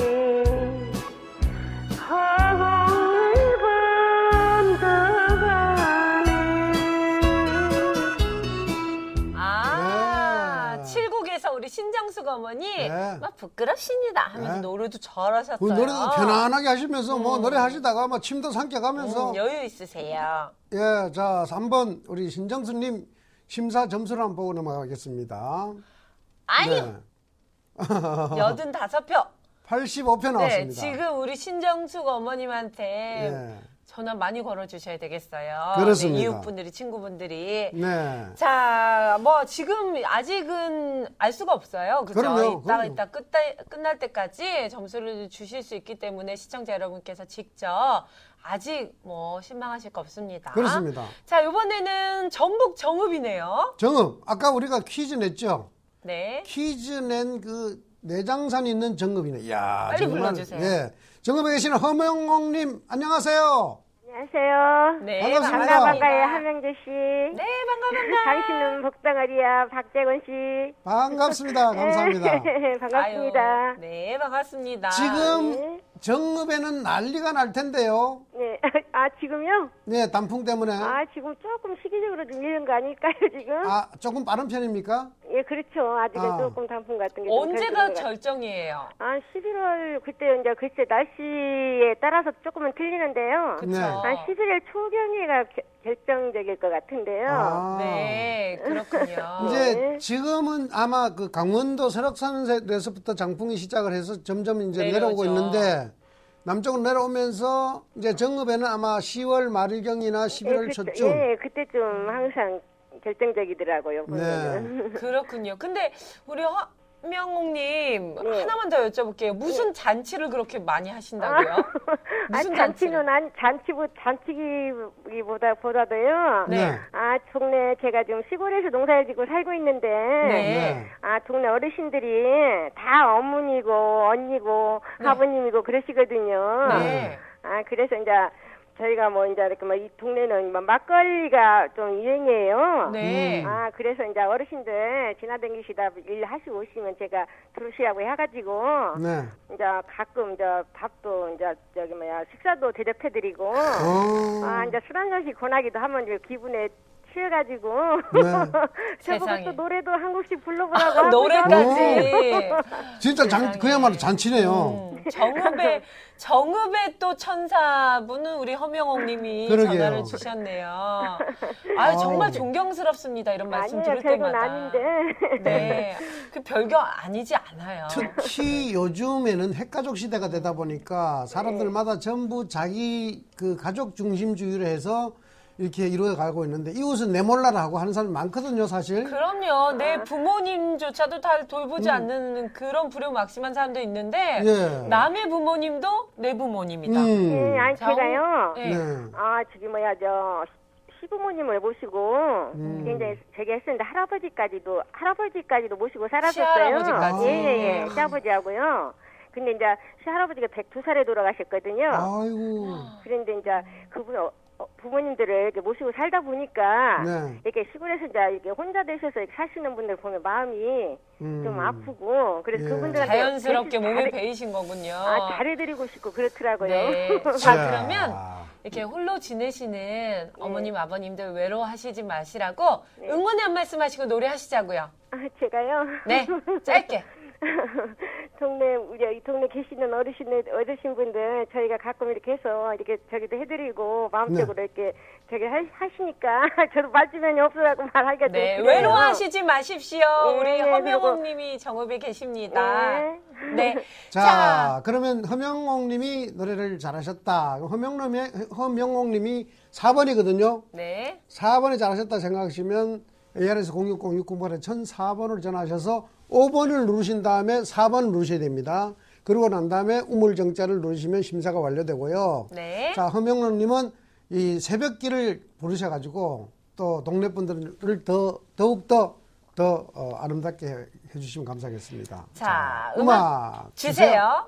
허공을 번져가네. 아, 네. 칠곡에서 우리 신정숙 어머니 네. 막 부끄럽습니다 하면서 네. 노래도 잘하셨어요. 그 노래도 편안하게 하시면서 뭐 노래 하시다가 막 침도 삼켜가면서 음, 여유 있으세요. 예, 자, 삼 번 우리 신정수님 심사 점수를 한번 보고 넘어가겠습니다. 아니, 네. 여든다섯 표. 팔십오 표 네, 나왔습니다. 지금 우리 신정숙 어머님한테 예. 전화 많이 걸어주셔야 되겠어요. 그렇습니다. 네, 이웃분들이, 친구분들이. 네. 자, 뭐 지금 아직은 알 수가 없어요. 그죠? 그럼요, 이따가 그럼요. 이따 끝다, 끝날 때까지 점수를 주실 수 있기 때문에 시청자 여러분께서 직접 아직 뭐 실망하실 거 없습니다. 그렇습니다. 자, 이번에는 전북 정읍이네요. 정읍, 아까 우리가 퀴즈 냈죠? 네. 퀴즈 낸 그 내장산 있는 정읍이네. 이야, 빨리 정말, 불러주세요. 예. 정읍에 계시는 허명옥님, 안녕하세요. 안녕하세요. 네, 반갑습니다. 반가 반가요 한명재 씨. 네, 반가 반가. 당신은 복덩어리야 박재건 씨. 반갑습니다. 감사합니다. 반갑습니다. 아유, 네, 반갑습니다. 지금 네. 정읍에는 난리가 날 텐데요. 네. 아 지금요? 네, 단풍 때문에. 아 지금 조금 시기적으로 좀 밀린 거 아닐까요 지금? 아, 조금 빠른 편입니까? 예 그렇죠. 아직은 아. 조금 단풍 같은 게. 좀 덜 언제가 들어온 것 같아요. 절정이에요? 아 십일월 그때 이제 글쎄 날씨에 따라서 조금은 틀리는데요. 그쵸? 네. 한 십일월 초경에가 겨- 결정적일 것 같은데요. 아. 네, 그렇군요. 이제 네. 지금은 아마 그 강원도 설악산에서부터 장풍이 시작을 해서 점점 이제 내려오죠. 내려오고 있는데 남쪽으로 내려오면서 이제 정읍에는 아마 시월 말경이나 십일월 그- 초쯤. 예, 그때쯤 항상 결정적이더라고요. 보면은. 그렇군요. 근데 우리 허명옥님 네. 하나만 더 여쭤볼게요. 무슨 잔치를 그렇게 많이 하신다고요? 아, 무슨 잔치는 안 잔치보 잔치기보다 보다도요. 네. 아 동네 제가 지금 시골에서 농사를 짓고 살고 있는데 네. 아 동네 어르신들이 다 어머니고 언니고 아버님이고 그러시거든요. 네. 아 그래서 이제 저희가 뭐 이제 이렇게 뭐 이 동네는 막 막걸리가 좀 유행이에요. 네. 아 그래서 이제 어르신들 지나다니시다 일 하시고 오시면 제가 들으시라고 해가지고 네. 이제 가끔 이제 밥도 이제 저기 뭐야 식사도 대접해드리고 어. 아 이제 술 한 잔씩 권하기도 하면 이제 기분에 취해가지고 네. 저보고 세상에. 또 노래도 한 곡씩 불러보라고 아, 하고 노래까지. 진짜 장, 세상에. 그야말로 잔치네요. 음, 정읍의 정읍의 또 천사분은 우리 허명옥님이 그러게요. 전화를 주셨네요. 아 정말 존경스럽습니다. 이런 말씀 아니에요 들을 별건 때마다. 아닌데 네, 그 별거 아니지 않아요. 특히 요즘에는 핵가족 시대가 되다 보니까 사람들마다 전부 자기 그 가족 중심주의로 해서 이렇게 이루어가고 있는데 이웃은 내 몰라라 하고 하는 사람이 많거든요, 사실. 그럼요. 내 부모님조차도 다 돌보지 않는 그런 불효막심한 사람도 있는데 예. 남의 부모님도 내 부모님이다. 음. 예, 아니 정- 제가요 네. 네. 아 저기 뭐야 저 시부모님을 모시고 음. 굉장히 제가 했었는데 할아버지까지도 할아버지까지도 모시고 살았었어요. 시할아버지까지. 예예예 시아버지하고요. 근데 이제 시할아버지가 백두 살에 돌아가셨거든요. 아이고. 그런데 이제 그분 어, 어, 부모님들을 이렇게 모시고 살다 보니까 네. 이렇게 시골에서 이제 이렇게 혼자 되셔서 이렇게 사시는 분들 보면 마음이 음. 좀 아프고 그래서 예. 그분들한테 자연스럽게 대신 몸에 잘해- 배이신 거군요. 아 잘해드리고 싶고 그렇더라고요. 네. 자, 자. 그러면 이렇게 홀로 지내시는 어머님, 아버님들 외로워하시지 마시라고 응원의 한 말씀 하시고 노래하시자고요. 아 제가요. 네, 짧게. 동네 우리 이 동네 계시는 어르신들 어르신분들 저희가 가끔 이렇게 해서 이렇게 저기도 해드리고 마음적으로 네. 이렇게 저기 하, 하시니까 저도 말주변이 없어갖고 말하기가 네, 좀 그래요. 외로워하시지 마십시오. 네, 우리 네, 허명옥님이 정읍에 계십니다. 네. 네. 자, 자, 그러면 허명옥님이 노래를 잘하셨다. 허명옥님이, 허명옥님이 사 번이거든요. 네. 사 번에 잘하셨다 생각하시면 에이알에스 공육공 육공팔에 천사 번을 전화하셔서 오 번을 누르신 다음에 사 번 누르셔야 됩니다. 그러고 난 다음에 우물정자를 누르시면 심사가 완료되고요. 네. 자, 허명록님은 이 새벽길을 부르셔가지고 또 동네 분들을 더, 더욱더 더 어, 아름답게 해주시면 감사하겠습니다. 자, 음악 주세요.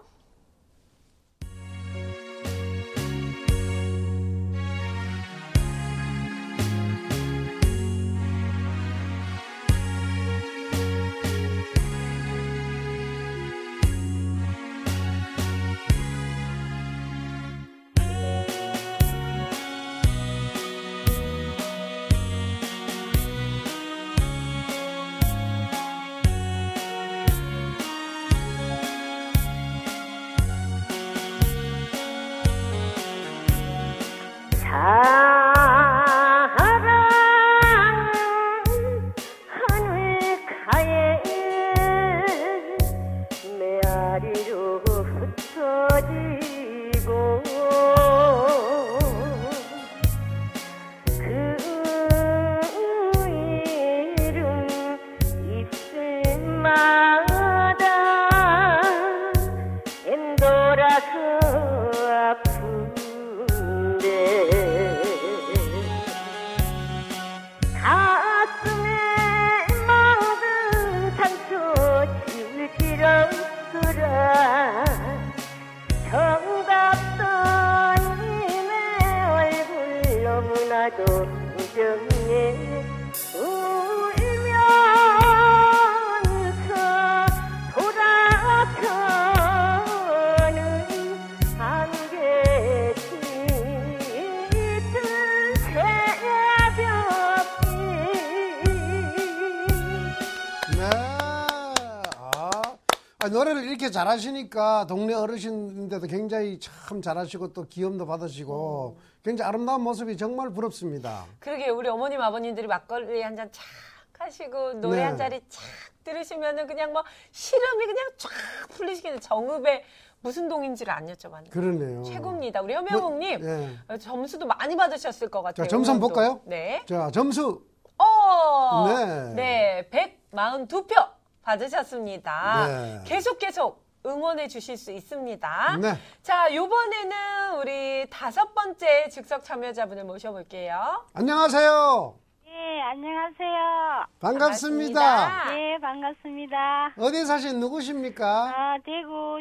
때마다 엔돌아서 아픈데 가슴에 멍든 상처 지울길 없으라 정답던 님의 얼굴 너무나도 우정해 울면서 돌아서는 안개 짙은 새벽빛 네. 아, 아, 노래를 이렇게 잘하시니까 동네 어르신인데도 굉장히 참 잘하시고 또 기염도 받으시고 굉장히 아름다운 모습이 정말 부럽습니다. 그러게 우리 어머님 아버님들이 막걸리 한 잔 착 하시고 노래 네. 한 자리 착 들으시면은 그냥 뭐 시름이 그냥 쫙 풀리시겠는 정읍의 무슨 동인지를 안 여쭤봤는데 그러네요. 최고입니다. 우리 현명옥님 네. 어, 점수도 많이 받으셨을 것 같아요. 자, 점수 한번 오늘도. 볼까요? 네. 자, 점수. 어, 네. 네, 백사십이 표 받으셨습니다. 네. 계속 계속 응원해 주실 수 있습니다. 네. 자, 요번에는 우리 다섯 번째 즉석 참여자분을 모셔볼게요. 안녕하세요. 네, 안녕하세요. 반갑습니다. 네, 반갑습니다. 어디 사신 누구십니까? 아, 대구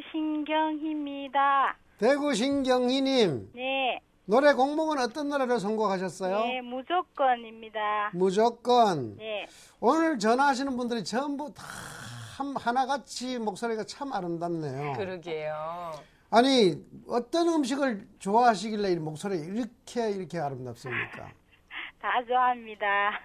신경희입니다. 대구 신경희님. 네, 노래 공목은 어떤 노래를 선곡하셨어요? 네, 무조건입니다. 무조건. 네, 오늘 전화하시는 분들이 전부 다 한- 하나같이 목소리가 참 아름답네요. 그러게요. 아니 어떤 음식을 좋아하시길래 이 목소리가 이렇게 이렇게 아름답습니까? 다 좋아합니다.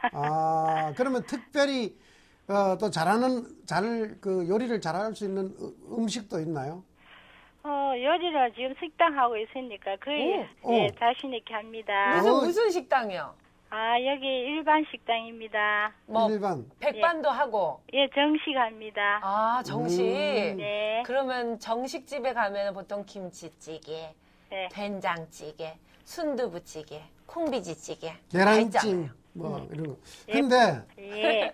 아 그러면 특별히 어, 또 잘하는 잘 그 요리를 잘할 수 있는 으- 음식도 있나요? 어, 요리를 지금 식당 하고 있으니까 거의 오, 네, 오. 자신 있게 합니다. 무슨 어. 무슨 식당이요? 아, 여기 일반 식당입니다. 뭐 일반. 백반도 하고. 예, 정식합니다. 아, 정식. 음. 네, 그러면 정식집에 가면 보통 김치찌개, 네. 된장찌개, 순두부찌개, 콩비지찌개 다 계란찜 있잖아요. 뭐 이런 거. 근데 예.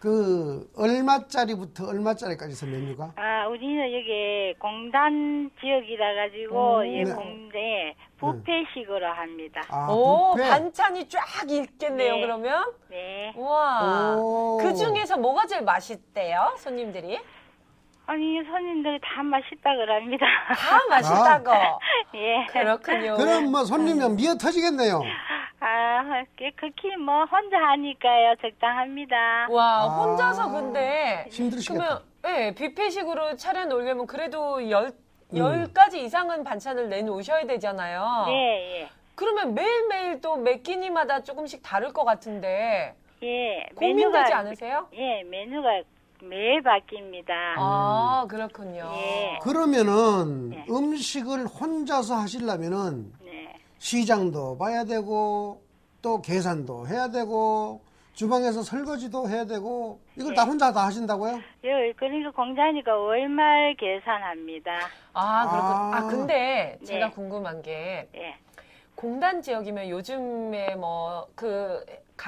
그 얼마짜리부터 얼마짜리까지 메뉴가? 아, 우리는 여기 공단 지역이라 가지고 음. 예, 네. 공대 뷔페식으로 합니다. 아, 오, 뷔페. 반찬이 쫙 있겠네요, 네. 그러면? 네. 우와. 오. 그 중에서 뭐가 제일 맛있대요, 손님들이? 아니, 손님들이 다 맛있다 그럽니다. 다 맛있다고. 예. 그렇군요. 그럼 뭐 손님이 미어 터지겠네요. 아, 그- 극히 뭐 혼자 하니까요. 적당합니다. 와, 아. 혼자서 근데. 힘드시겠다. 그러면, 예, 뷔페식으로 차려놓으려면 그래도 열, 음. 열 가지 이상은 반찬을 내놓으셔야 되잖아요. 예, 예. 그러면 매일매일 또 매 끼니마다 조금씩 다를 것 같은데. 예. 고민되지 메뉴가- 않으세요? 예, 메뉴가 매일 바뀝니다. 아, 그렇군요. 예. 그러면은 네. 음식을 혼자서 하시려면은 네. 시장도 봐야 되고 또 계산도 해야 되고 주방에서 설거지도 해야 되고 이걸 네. 다 혼자 다 하신다고요? 예, 그러니까 공자니까 월말 계산합니다. 아, 그렇군. 아. 아, 근데 제가 네. 궁금한 게 예. 공단 지역이면 요즘에 뭐 그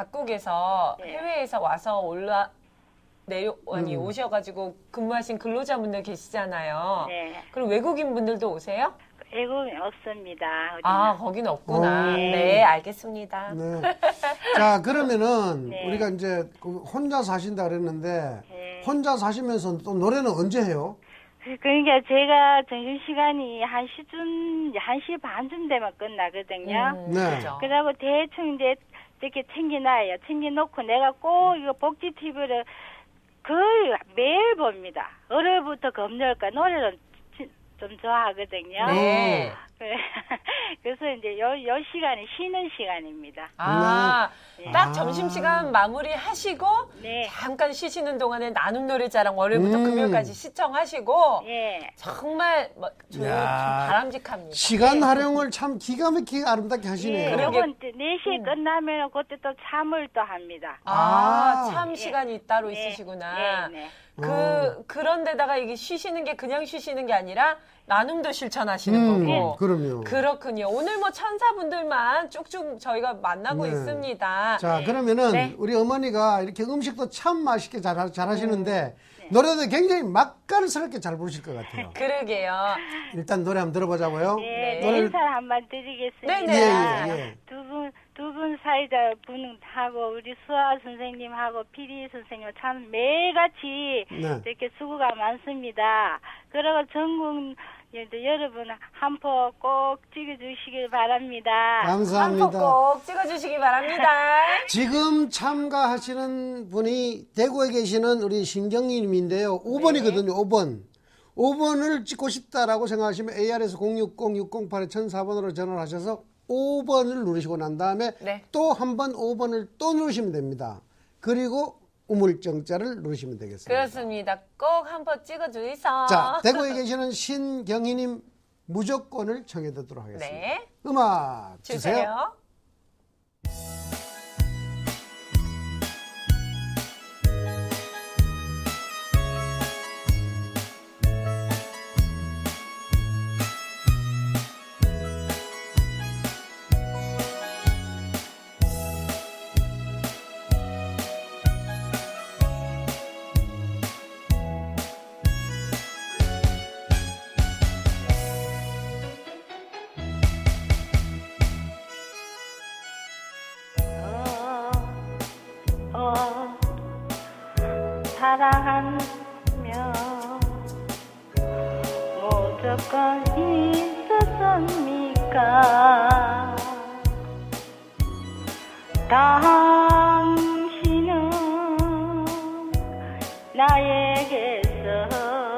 각국에서 네. 해외에서 와서 올라 내려 아니 음. 오셔가지고 근무하신 근로자분들 계시잖아요. 네. 그럼 외국인 분들도 오세요? 외국인 없습니다. 아, 우리는. 거기는 없구나. 오. 네, 알겠습니다. 네. 자 그러면은 네. 우리가 이제 그 혼자 사신다 그랬는데 네. 혼자 사시면서 또 노래는 언제 해요? 그러니까 제가 점심시간이 한 시쯤, 한 시 반쯤 되면 끝나거든요. 음, 네. 그죠. 그러고 대충 이제 이렇게 챙겨놔요. 챙겨놓고 내가 꼭 이거 복지 티비를 거의 매일 봅니다. 어려부터 금요일까지 노래를 치- 좀 좋아하거든요. 네. 그래- 그래서 이제 요, 요 시간이 쉬는 시간입니다. 아, 네. 딱 아. 점심시간 마무리 하시고 네. 잠깐 쉬시는 동안에 나눔 노래자랑 월요일부터 음. 금요일까지 시청하시고 예. 정말 뭐 조- 좀 야. 바람직합니다. 시간 활용을 참 기가 막히게 아름답게 하시네요. 예. 그러게- 요번 네 시에 끝나면 그때 또 참을 또 합니다. 아, 아. 참 시간이 따로 네. 있으시구나. 네, 네. 그, 그런데다가 이게 쉬시는 게 그냥 쉬시는 게 아니라 나눔도 실천하시는 음, 거고. 그럼요. 그렇군요. 오늘 뭐 천사분들만 쭉쭉 저희가 만나고 네. 있습니다. 자, 그러면은 네. 우리 어머니가 이렇게 음식도 참 맛있게 잘, 잘 하시는데 노래도 굉장히 맛깔스럽게 잘 부르실 것 같아요. 그러게요. 일단 노래 한번 들어보자고요. 네, 노래를- 인사 한번 드리겠습니다. 네네. 예, 예, 예. 두 분, 두 분 사이다 분하고 우리 수아 선생님하고 피디 선생님 참 매일같이 네. 이렇게 수고가 많습니다. 그리고 전국 여러분 한 포 꼭 찍어주시길 바랍니다. 감사합니다. 한 포 꼭 찍어주시기 바랍니다. 지금 참가하시는 분이 대구에 계시는 우리 신경님인데요. 오 번이거든요. 오 번. 오 번을 찍고 싶다라고 생각하시면 에이알에스 공육공 육공팔 천사 번으로 전화를 하셔서 오 번을 누르시고 난 다음에 네. 또 한 번 오 번을 또 누르시면 됩니다. 그리고 우물정자를 누르시면 되겠습니다. 그렇습니다. 꼭 한 번 찍어주이소. 자, 대구에 계시는 신경희님 무조건을 청해 듣도록 하겠습니다. 네. 음악 주세요. 주세요. 어, 어, 사랑하면 무조건 있었습니까? 당신은 나에게서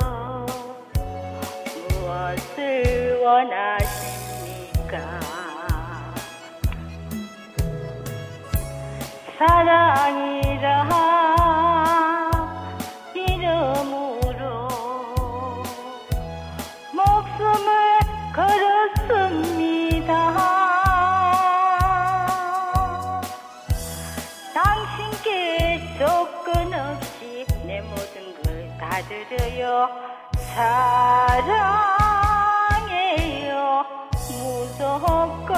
무엇을 원하십니까? 사랑이라 이름으로 목숨을 걸었습니다. 당신께 조건 없이 내 모든 걸 다 드려요. 사랑해요 무조건.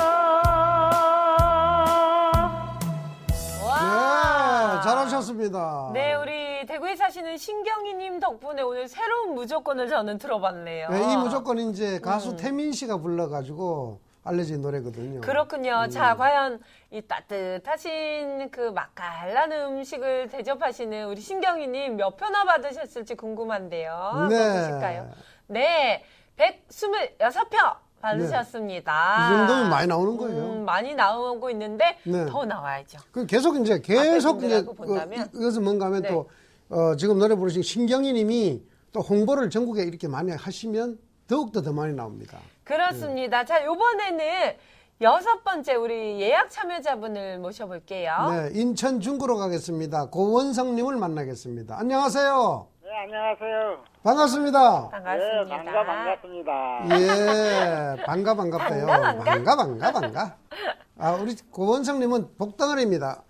네, 잘하셨습니다. 네, 우리 대구에 사시는 신경희님 덕분에 오늘 새로운 무조건을 저는 들어봤네요. 네, 이 무조건 이제 음. 가수 태민 씨가 불러가지고 알려진 노래거든요. 그렇군요. 음. 자, 과연 이 따뜻하신 그 맛깔난 음식을 대접하시는 우리 신경희님 몇 표나 받으셨을지 궁금한데요. 한번 네. 보실까요? 네, 백이십육 표 받으셨습니다. 이 정도면 많이 나오는 거예요. 음, 많이 나오고 있는데 네. 더 나와야죠. 그 계속 이제 계속 앞에 이제 분들하고 본다면? 그, 이것은 뭔가 하면 네. 또 어, 지금 노래 부르신 신경희 님이 또 홍보를 전국에 이렇게 많이 하시면 더욱더 더 많이 나옵니다. 그렇습니다. 자, 요번에는 여섯 번째 우리 예약 참여자분을 모셔볼게요. 네, 인천 중구로 가겠습니다. 고원성 님을 만나겠습니다. 안녕하세요. 네, 안녕하세요. 반갑습니다. 반갑습니다. 네, 반가 반갑습니다. 예, 반가 반갑대요. 반가, 반가? 반가 반가 반가. 아, 우리 고원성 님은 복덩어리입니다.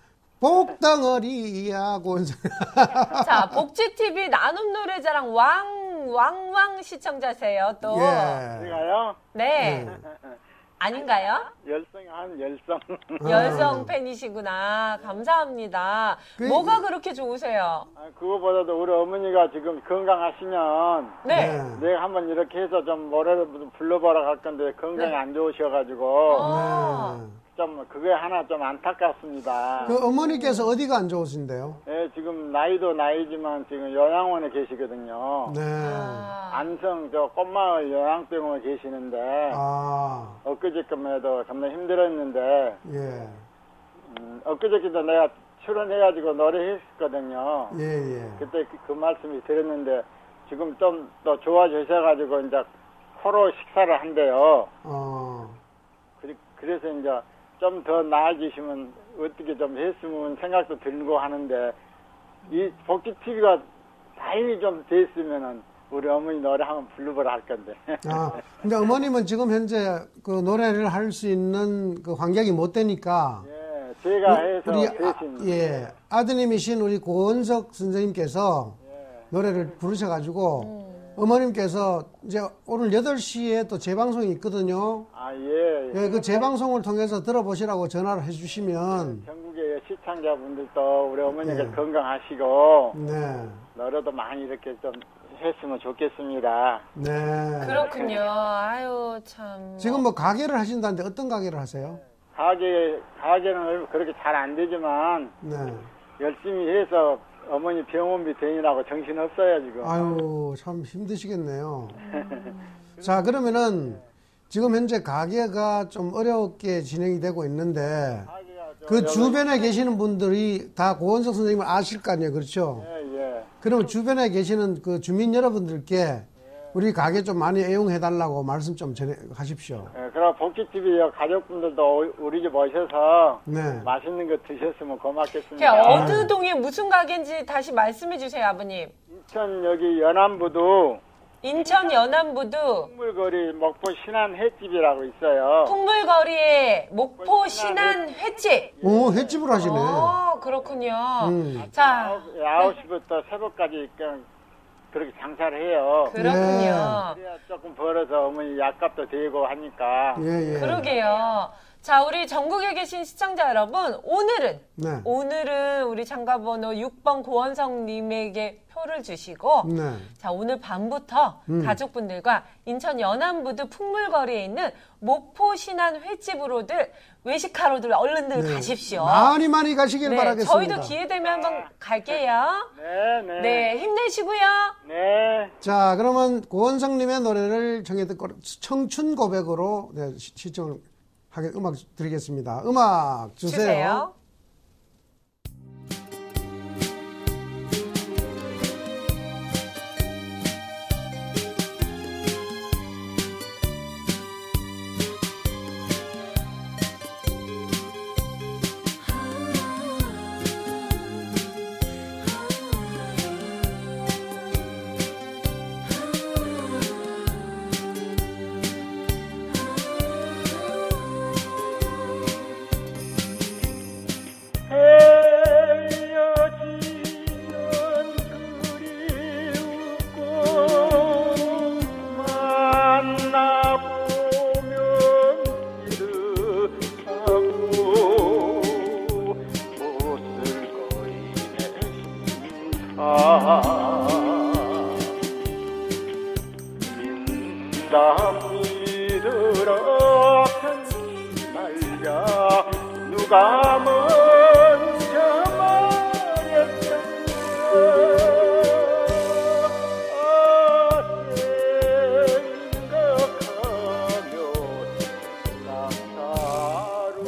복덩어리야 고원성. 자, 복지티비 나눔 노래자랑 왕, 왕왕 시청자세요, 또. 예. 제가요 네. 아닌가요? 열성 한 열성. 열성 팬이시구나. 감사합니다. 그- 뭐가 그렇게 좋으세요? 아, 그거보다도 우리 어머니가 지금 건강하시면 네. 내가 한번 이렇게 해서 좀 노래를 불러보라 할 건데 건강이 네. 안 좋으셔가지고 아, 좀 그게 하나 좀 안타깝습니다. 그 어머니께서 어디가 안 좋으신데요? 예, 지금 나이도 나이지만 지금 요양원에 계시거든요. 네. 아, 안성 저 꽃마을 요양병원에 계시는데 아, 엊그저께도 정말 힘들었는데 예, 음, 엊그저께도 내가 출연해가지고 노래했었거든요. 예, 예. 그때 그, 그 말씀이 들었는데 지금 좀 더 좋아지셔가지고 이제 코로 식사를 한대요. 어, 그리- 그래서 이제 좀 더 나아지시면 어떻게 좀 했으면 생각도 들고 하는데 이 복지 티비가 다행히 좀 됐으면은 우리 어머니 노래 한번 불러보라 할 건데. 아, 근데 어머님은 지금 현재 그 노래를 할 수 있는 그 환경이 못 되니까 예, 제가 해서 우리 대신. 아, 예, 아드님이신 우리 고원석 선생님께서 예. 노래를 부르셔가지고 어머님께서 이제 오늘 여덟 시에 또 재방송이 있거든요. 아, 예. 예, 그 재방송을 통해서 들어보시라고 전화를 해주시면. 전국의 시청자분들도 우리 어머니가 네. 건강하시고, 네. 노래도 많이 이렇게 좀 했으면 좋겠습니다. 네. 그렇군요. 아유, 참. 지금 뭐 가게를 하신다는데 어떤 가게를 하세요? 가게, 가게는 그렇게 잘 안 되지만, 네. 열심히 해서 어머니 병원비 대니라고 정신 없어요, 지금. 아유, 참 힘드시겠네요. 자, 그러면은 지금 현재 가게가 좀 어렵게 진행이 되고 있는데 그 주변에 계시는 분들이 다 고원석 선생님을 아실 거 아니에요, 그렇죠? 예, 예. 그러면 주변에 계시는 그 주민 여러분들께 우리 가게 좀 많이 애용해달라고 말씀 좀 전해 하십시오. 예, 그럼 복지티비 가족분들도 우리 집 오셔서 네. 맛있는 거 드셨으면 그 고맙겠습니다. 어느 동에 무슨 가게인지 다시 말씀해 주세요, 아버님. 인천 여기 연안부두 인천 연안부두 풍물거리 목포 신안 횟집이라고 있어요. 풍물거리에 목포 신안 횟집. 오, 횟집을 하시네. 어, 그렇군요. 음. 자, 아홉 시부터 새벽까지 그냥 그렇게 장사를 해요. 그렇군요. 그래야 조금 벌어서 어머니 약값도 되고 하니까. 예, 예. 그러게요. 자, 우리 전국에 계신 시청자 여러분, 오늘은, 네. 오늘은 우리 참가번호 육 번 고원성님에게 표를 주시고, 네. 자, 오늘 밤부터 음. 가족분들과 인천 연안부두 풍물거리에 있는 목포 신안 횟집으로들 외식하러들 얼른들 네. 가십시오. 많이 많이 가시길 네, 바라겠습니다. 저희도 기회 되면 한번 갈게요. 네, 네. 네, 힘내시고요. 네. 자, 그러면 고원성님의 노래를 정해 듣고 청춘 고백으로 네, 시, 시청을 하게 음악 드리겠습니다. 음악 주세요. 주세요. 헤어지면 그리우고 만나보면 기득하고 못쓸거리네 민담 믿으라 편지 말야 누가 먼저 말했던가 생각하면 낙타로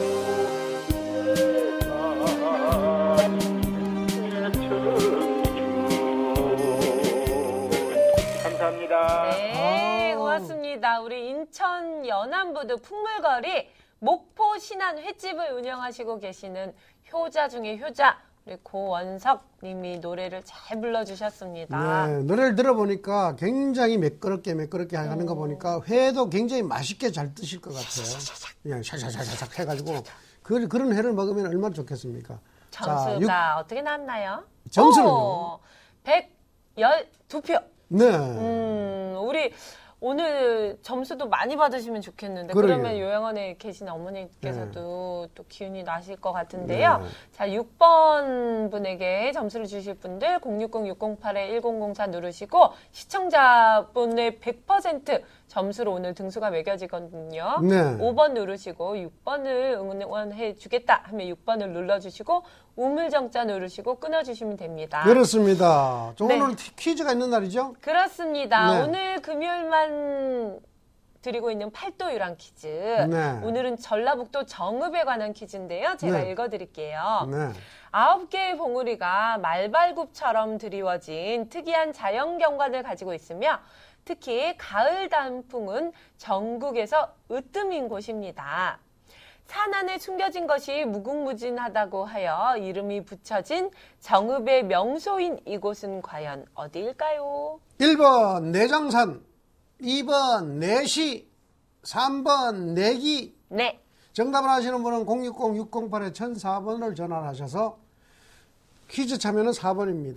감사합니다. 네, 고맙습니다. 우리 인천 연안부두 풍물거리 목포 신안 횟집을 운영하시고 계시는 효자 중에 효자 우리 고원석 님이 노래를 잘 불러주셨습니다. 네, 노래를 들어보니까 굉장히 매끄럽게 매끄럽게 하는 거 보니까 회도 굉장히 맛있게 잘 드실 것 같아요. 그냥 샤샤샤샤 해가지고 그, 그런 회를 먹으면 얼마나 좋겠습니까? 점수가 육- 어떻게 나왔나요? 점수는요? 오, 백십이 표. 네. 음, 우리 오늘 점수도 많이 받으시면 좋겠는데 그러게요. 그러면 요양원에 계신 어머니께서도 또 기운이 나실 것 같은데요. 네. 자, 육 번 분에게 점수를 주실 분들 공육공 육공팔 일공공사 누르시고 시청자분의 백 퍼센트 점수로 오늘 등수가 매겨지거든요. 네. 오 번 누르시고 육 번을 응원해 주겠다 하면 육 번을 눌러주시고 우물정자 누르시고 끊어주시면 됩니다. 그렇습니다. 저 네. 오늘 퀴즈가 있는 날이죠? 그렇습니다. 네. 오늘 금요일만 드리고 있는 팔도 유랑 퀴즈. 네. 오늘은 전라북도 정읍에 관한 퀴즈인데요. 제가 네. 읽어드릴게요. 네. 아홉 개의 봉우리가 말발굽처럼 드리워진 특이한 자연경관을 가지고 있으며 특히 가을 단풍은 전국에서 으뜸인 곳입니다. 산 안에 숨겨진 것이 무궁무진하다고 하여 이름이 붙여진 정읍의 명소인 이곳은 과연 어디일까요? 일 번 내장산, 이 번 내시, 삼 번 내기. 네. 정답을 아시는 분은 공육공 육공팔 천사 번을 전화하셔서 퀴즈 참여는 사 번입니다.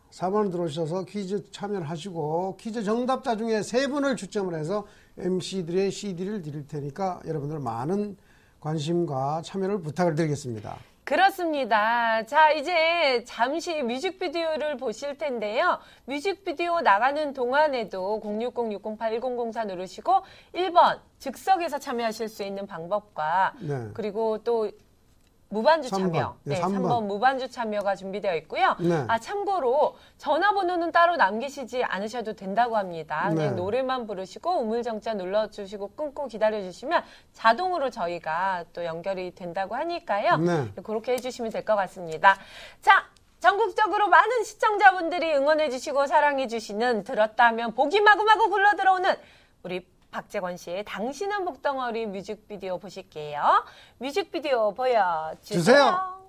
사 번 들어오셔서 퀴즈 참여를 하시고 퀴즈 정답자 중에 세 분을 추첨을 해서 엠씨들의 씨디를 드릴 테니까 여러분들 많은 관심과 참여를 부탁을 드리겠습니다. 그렇습니다. 자, 이제 잠시 뮤직비디오를 보실 텐데요. 뮤직비디오 나가는 동안에도 공육공 육공 팔일공공사 누르시고 일 번 즉석에서 참여하실 수 있는 방법과 네. 그리고 또 무반주 삼 번. 참여. 네, 네, 삼 번. 삼 번 무반주 참여가 준비되어 있고요. 네. 아, 참고로 전화번호는 따로 남기시지 않으셔도 된다고 합니다. 그냥 네. 노래만 부르시고 우물정자 눌러주시고 끊고 기다려주시면 자동으로 저희가 또 연결이 된다고 하니까요. 네. 그렇게 해주시면 될 것 같습니다. 자, 전국적으로 많은 시청자분들이 응원해주시고 사랑해주시는 들었다 하면 복이 마구마구 굴러 들어오는 우리 박재권 씨의 당신은 복덩어리 뮤직비디오 보실게요. 뮤직비디오 보여주세요. 주세요.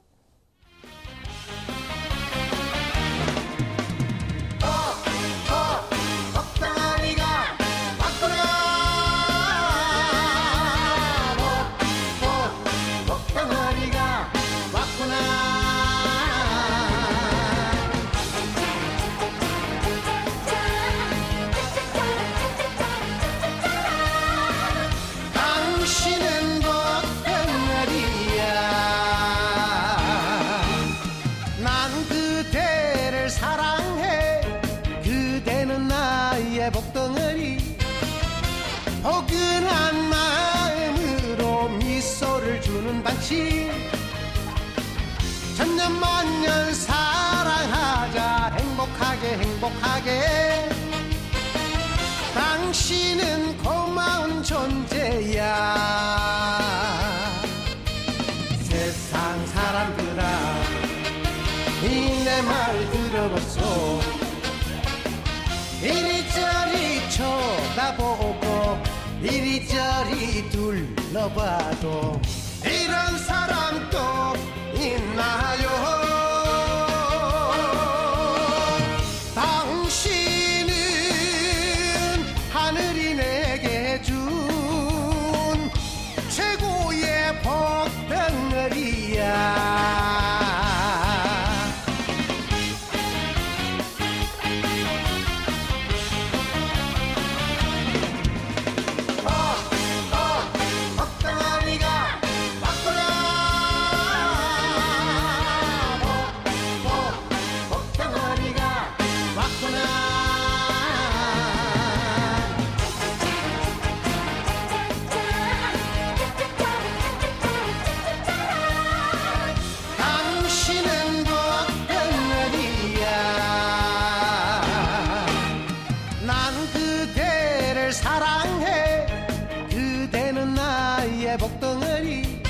복덩어리 포근한 마음으로 미소를 주는 방식 천년만년 사랑하자 행복하게 행복하게 당신은 고마운 존재야 세상 사람들아 이 내 말 들어보소 이리저리 쳐다보고 이리저리 둘러봐도 이런 사람 또 있나요 당신은 하늘이 내게 준 최고의 복덩어리야 복덩어리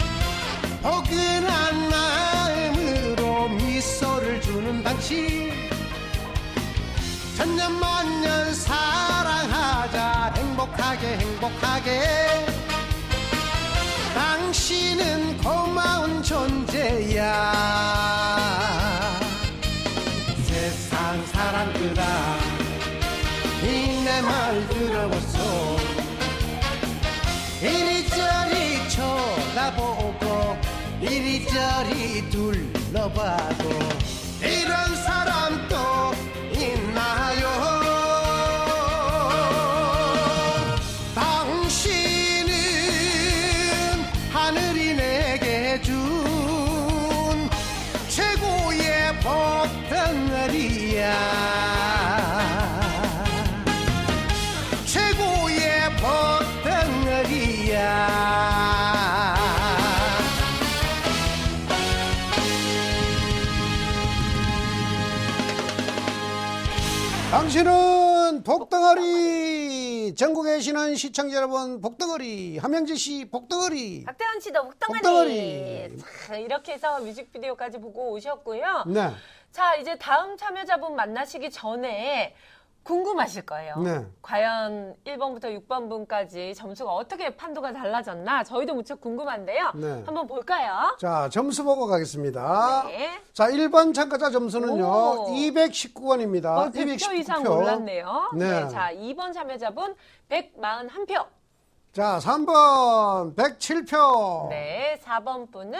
포근한 마음으로 미소를 주는 방식 천년만년 사랑하자 행복하게 행복하게 당신은 고마운 존재야 세상 사람들아 이 내 말 들어보소 이리저리 쳐다보고 이리저리 둘러봐도 이런 사람 또 있나요 당신은 하늘이 내게 준 최고의 복덩어리야 최고의 복덩어리야 당신은 복덩어리 전국에 계시는 시청자 여러분 복덩어리 함영지 씨 복덩어리 박태환 씨도 복덩어리. 복덩어리. 자, 이렇게 해서 뮤직비디오까지 보고 오셨고요. 네. 자, 이제 다음 참여자분 만나시기 전에 궁금하실 거예요. 네. 과연 일 번부터 육 번 분까지 점수가 어떻게 판도가 달라졌나 저희도 무척 궁금한데요. 네. 한번 볼까요? 자, 점수 보고 가겠습니다. 네. 자, 일 번 참가자 점수는요. 오. 이백십구 번입니다. 어, 백 표 이상 올랐네요. 네. 네. 자, 이 번 참여자분 백사십일 표. 자, 삼 번 백칠 표. 네, 사 번 분은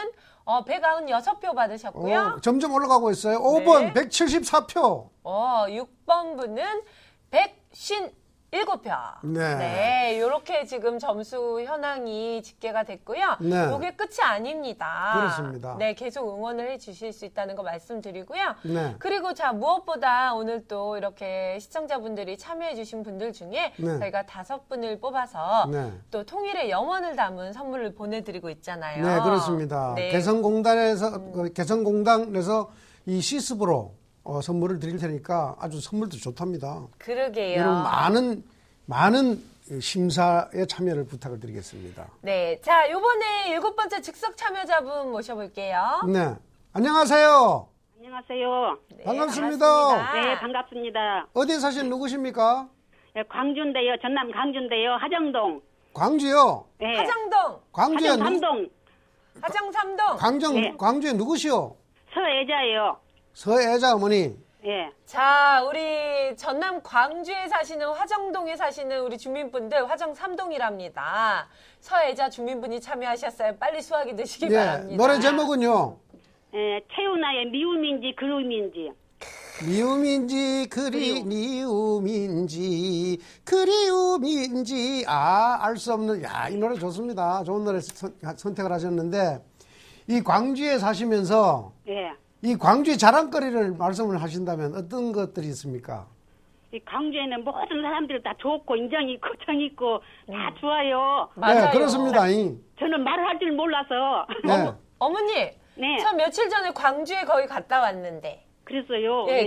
어, 백구십육 표 받으셨고요. 어, 점점 올라가고 있어요. 오 번 네. 백칠십사 표. 어, 육 번 분은 백오십칠 표. 네. 네, 요렇게 지금 점수 현황이 집계가 됐고요. 네. 요게 끝이 아닙니다. 그렇습니다. 네, 계속 응원을 해 주실 수 있다는 거 말씀드리고요. 네. 그리고 자, 무엇보다 오늘 또 이렇게 시청자분들이 참여해 주신 분들 중에 네. 저희가 다섯 분을 뽑아서 네. 또 통일의 영원을 담은 선물을 보내드리고 있잖아요. 네, 그렇습니다. 네. 개성공단에서 그 개성공단에서 이 시스브로 어, 선물을 드릴 테니까 아주 선물도 좋답니다. 그러게요. 여러분 많은 많은 심사에 참여를 부탁을 드리겠습니다. 네, 자, 요번에 일곱 번째 즉석 참여자분 모셔볼게요. 네, 안녕하세요. 안녕하세요. 네, 반갑습니다. 반갑습니다. 네, 반갑습니다. 어디에 사시는 누구십니까? 예, 광주인데요. 전남 광주인데요. 하정동. 광주요. 네. 화정동, 광주에 하정 누, 삼동. 화정 삼동. 광정 네. 광주에 누구시오? 서애자예요. 서애자 어머니. 예. 자, 우리 전남 광주에 사시는 화정동에 사시는 우리 주민분들 화정 삼동이랍니다. 서애자 주민분이 참여하셨어요. 빨리 수확이 되시기 네, 바랍니다. 노래 제목은요. 예, 채우나의 미움인지 그리움인지. 미움인지 그리 미움인지 그리움인지 아 알 수 없는 야 이 노래 좋습니다. 좋은 노래 선, 선택을 하셨는데 이 광주에 사시면서 예. 이 광주의 자랑거리를 말씀을 하신다면 어떤 것들이 있습니까? 이 광주에는 모든 사람들 다 좋고 인정 있고 정 있고 다 좋아요. 맞아요. 네, 그렇습니다. 이. 저는 말을 할 줄 몰라서. 네. 어머니, 네. 저 며칠 전에 광주에 거의 갔다 왔는데. 그랬어요. 예, 예.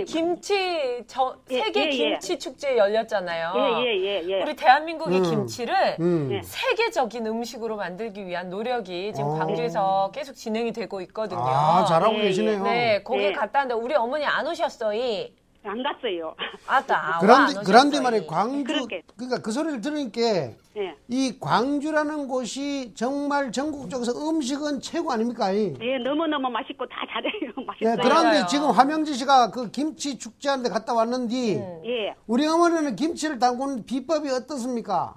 김치 저 예, 세계 예, 예. 김치 축제 열렸잖아요. 예, 예, 예, 예. 우리 대한민국의 음, 김치를 음. 예. 세계적인 음식으로 만들기 위한 노력이 지금 어. 광주에서 계속 진행이 되고 있거든요. 아 잘하고 예, 계시네요. 네, 거기 예. 갔다 왔는데 우리 어머니 안 오셨어요. 안 갔어요. 아따, 그런데 그런데 말이에요. 네, 광주 그렇게. 그러니까 그 소리를 들으니까 예. 이 광주라는 곳이 정말 전국적에서 음식은 최고 아닙니까? 이? 예, 너무너무 맛있고 다 잘해요. 맛있어요. 예, 그런데 맞아요. 지금 화명지 씨가 그 김치 축제하는데 갔다 왔는데 음. 예. 우리 어머니는 김치를 담그는 비법이 어떻습니까?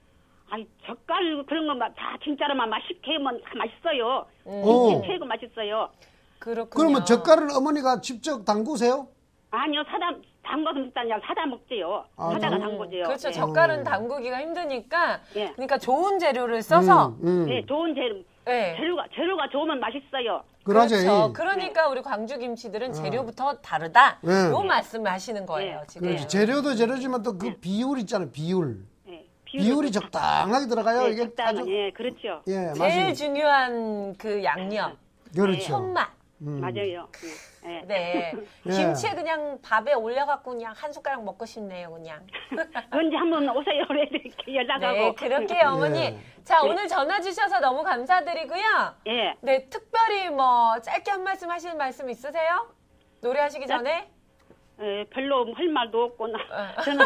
아니, 젓갈 그런 거다 진짜로만 맛있게 하면 다 맛있어요. 오. 김치 최고 맛있어요. 그렇군요. 그러면 젓갈을 어머니가 직접 담그세요? 아니요, 사다 담궈서 먹지 않냐 사다 먹지요. 아, 사다가 담- 담그지요. 그렇죠. 예. 젓갈은 담그기가 힘드니까. 예. 그러니까 좋은 재료를 써서. 음, 음. 예, 좋은 재료. 네. 재료가 재료가 좋으면 맛있어요. 그러지. 그렇죠. 그러니까 우리 광주 김치들은 재료부터 다르다. 네. 요 말씀을 하시는 거예요, 네. 지금. 그렇지. 재료도 재료지만 또 그 비율 있잖아요. 비율. 예. 비율이 적당하게 들어가요. 예, 이게 적당한, 아주 예, 그렇죠. 예, 제일 맛이 중요한 그 양념, 그렇죠. 손맛. 음. 맞아요. 예. 예. 네. 예. 김치에 그냥 밥에 올려갖고 그냥 한 숟가락 먹고 싶네요, 그냥. 언제 한번 오세요. 이렇게 연락하고. 네, 그럴게요, 어머니. 예. 자, 오늘 전화 주셔서 너무 감사드리고요. 예. 네, 특별히 뭐 짧게 한 말씀 하실 말씀 있으세요? 노래하시기 전에? 예, 별로 할 말도 없고 나 어. 저는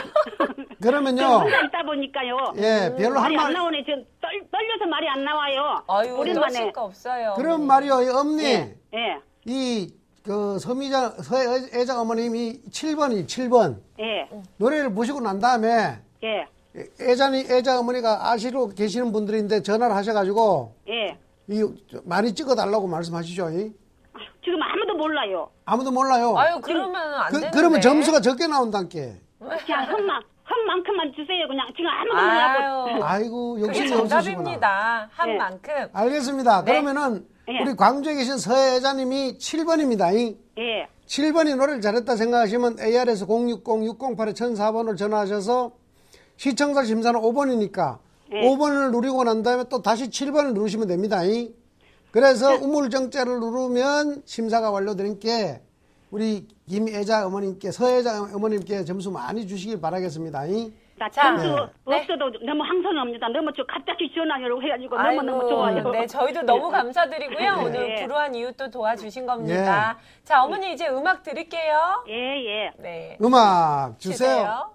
그러면요. 혼자 있다 보니까요. 예, 별로 할 말이 안 말. 나오네. 저 떨, 떨려서 말이 안 나와요. 아유, 오랜만에. 그러실 거 없어요. 그런 어머니. 말이요, 이 엄니. 예. 예. 이, 그, 서미자, 서애자 어머님이 칠 번이 칠 번. 예. 노래를 부시고 난 다음에, 예. 애자니, 애자 어머니가 아시로 계시는 분들인데 전화를 하셔가지고, 예. 이, 많이 찍어달라고 말씀하시죠. 이? 지금 아무도 몰라요. 아무도 몰라요. 아유, 그러면 안 그, 되는데. 그러면 점수가 적게 나온다께. 그냥 험만 험만큼만 주세요. 그냥 지금 아무도 몰라고. 아유, 아이고, 그게 욕심이 없으시구나. 정답입니다. 한 네. 만큼. 알겠습니다. 네. 그러면은, 예. 우리 광주에 계신 서애자님이 칠 번입니다. 이? 예. 칠 번이 노래를 잘했다 생각하시면 에이알에서 공육공 육공팔 천사 번을 전화하셔서 시청자 심사는 오 번이니까 네. 오 번을 누리고 난 다음에 또 다시 칠 번을 누르시면 됩니다. 이. 그래서 우물정자를 누르면 심사가 완료되니까 우리 김애자 어머님께 서애자 어머님께 점수 많이 주시길 바라겠습니다. 이. 자, 자, 점수 네. 없어도 너무 항상합니다. 너무 저 갑자기 전화를 해가지고 아이고, 너무너무 좋아요. 네, 저희도 너무 감사드리고요. 네. 오늘 불우한 이유 또 도와주신 겁니다. 자, 어머니 이제 음악 드릴게요. 예, 예. 네. 음악 주세요. 주세요.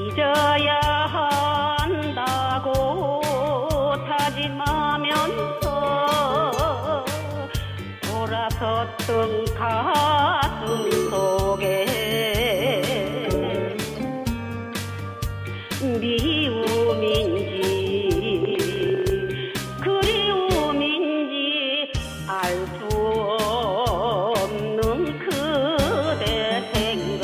잊어야 한다고 다짐하면서 돌아섰던 가슴 속에 미움인지 그리움인지 알 수 없는 그대 생각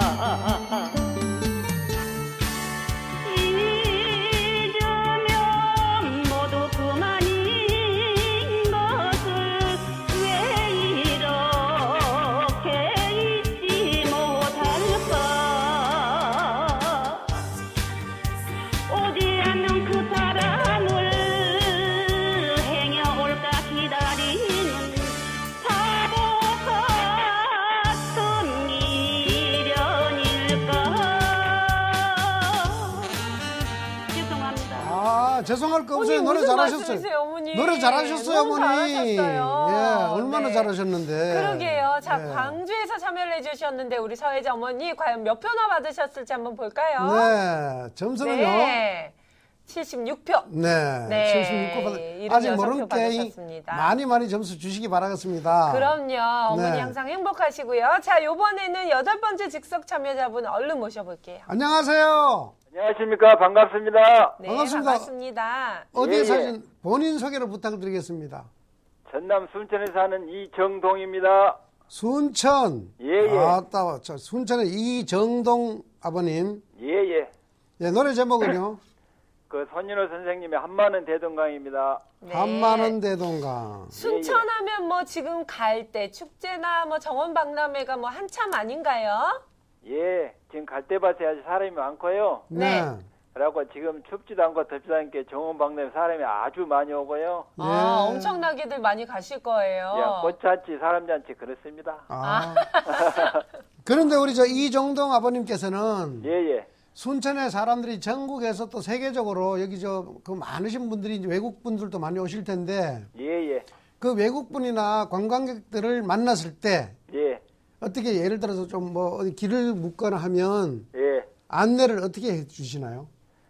잊으면 모두 그만인 것을 왜 이렇게 잊지 못할까 오지 않는 그 사람을 행여올까 기다리는 바보 같은 미련일까 죄송합니다. 아, 죄송할 거 없어요. 어머니, 노래 무슨 잘하셨어요. 말씀이세요, 어머니? 노래 잘하셨어요, 너무 어머니. 잘하셨어요. 예, 얼마나 네. 잘하셨는데. 그러게요. 자, 예. 광주에서 참여를 해주셨는데 우리 서혜자 어머니 과연 몇 표나 받으셨을지 한번 볼까요? 네, 점수는요. 네. 칠십육 표. 네, 네, 칠십육 표 받 칠십육 아직 표 모른 게 받으셨습니다. 많이 많이 점수 주시기 바라겠습니다. 그럼요. 어머니 네. 항상 행복하시고요. 자, 요번에는 여덟 번째 즉석 참여자분 얼른 모셔볼게요. 안녕하세요. 안녕하십니까. 반갑습니다. 네, 반갑습니다. 반갑습니다. 어디에 예, 예. 사신 본인 소개를 부탁드리겠습니다. 전남 순천에 사는 이정동입니다. 순천. 예, 예. 아따, 저 순천의 이정동 아버님. 예, 예. 예, 노래 제목은요. 그 손윤호 선생님의 한마는 대동강입니다. 네. 한만원 대동강. 순천하면 뭐 지금 갈대 축제나 뭐 정원박람회가 뭐 한참 아닌가요? 예, 지금 갈대밭에 아주 사람이 많고요. 네. 그래갖고 지금 춥지도 않고 덥지도 않게 정원박람회 사람이 아주 많이 오고요. 아, 네. 엄청나게들 많이 가실 거예요. 예, 꽃잔치, 사람잔치 그렇습니다. 아. 그런데 우리 저 이정동 아버님께서는 예, 예. 순천의 사람들이 전국에서 또 세계적으로 여기 저 그 많으신 분들이 이제 외국 분들도 많이 오실 텐데 예, 예. 그 외국 분이나 관광객들을 만났을 때 예, 어떻게 예를 들어서 좀 뭐 어디 길을 묻거나 하면 예. 안내를 어떻게 해 주시나요?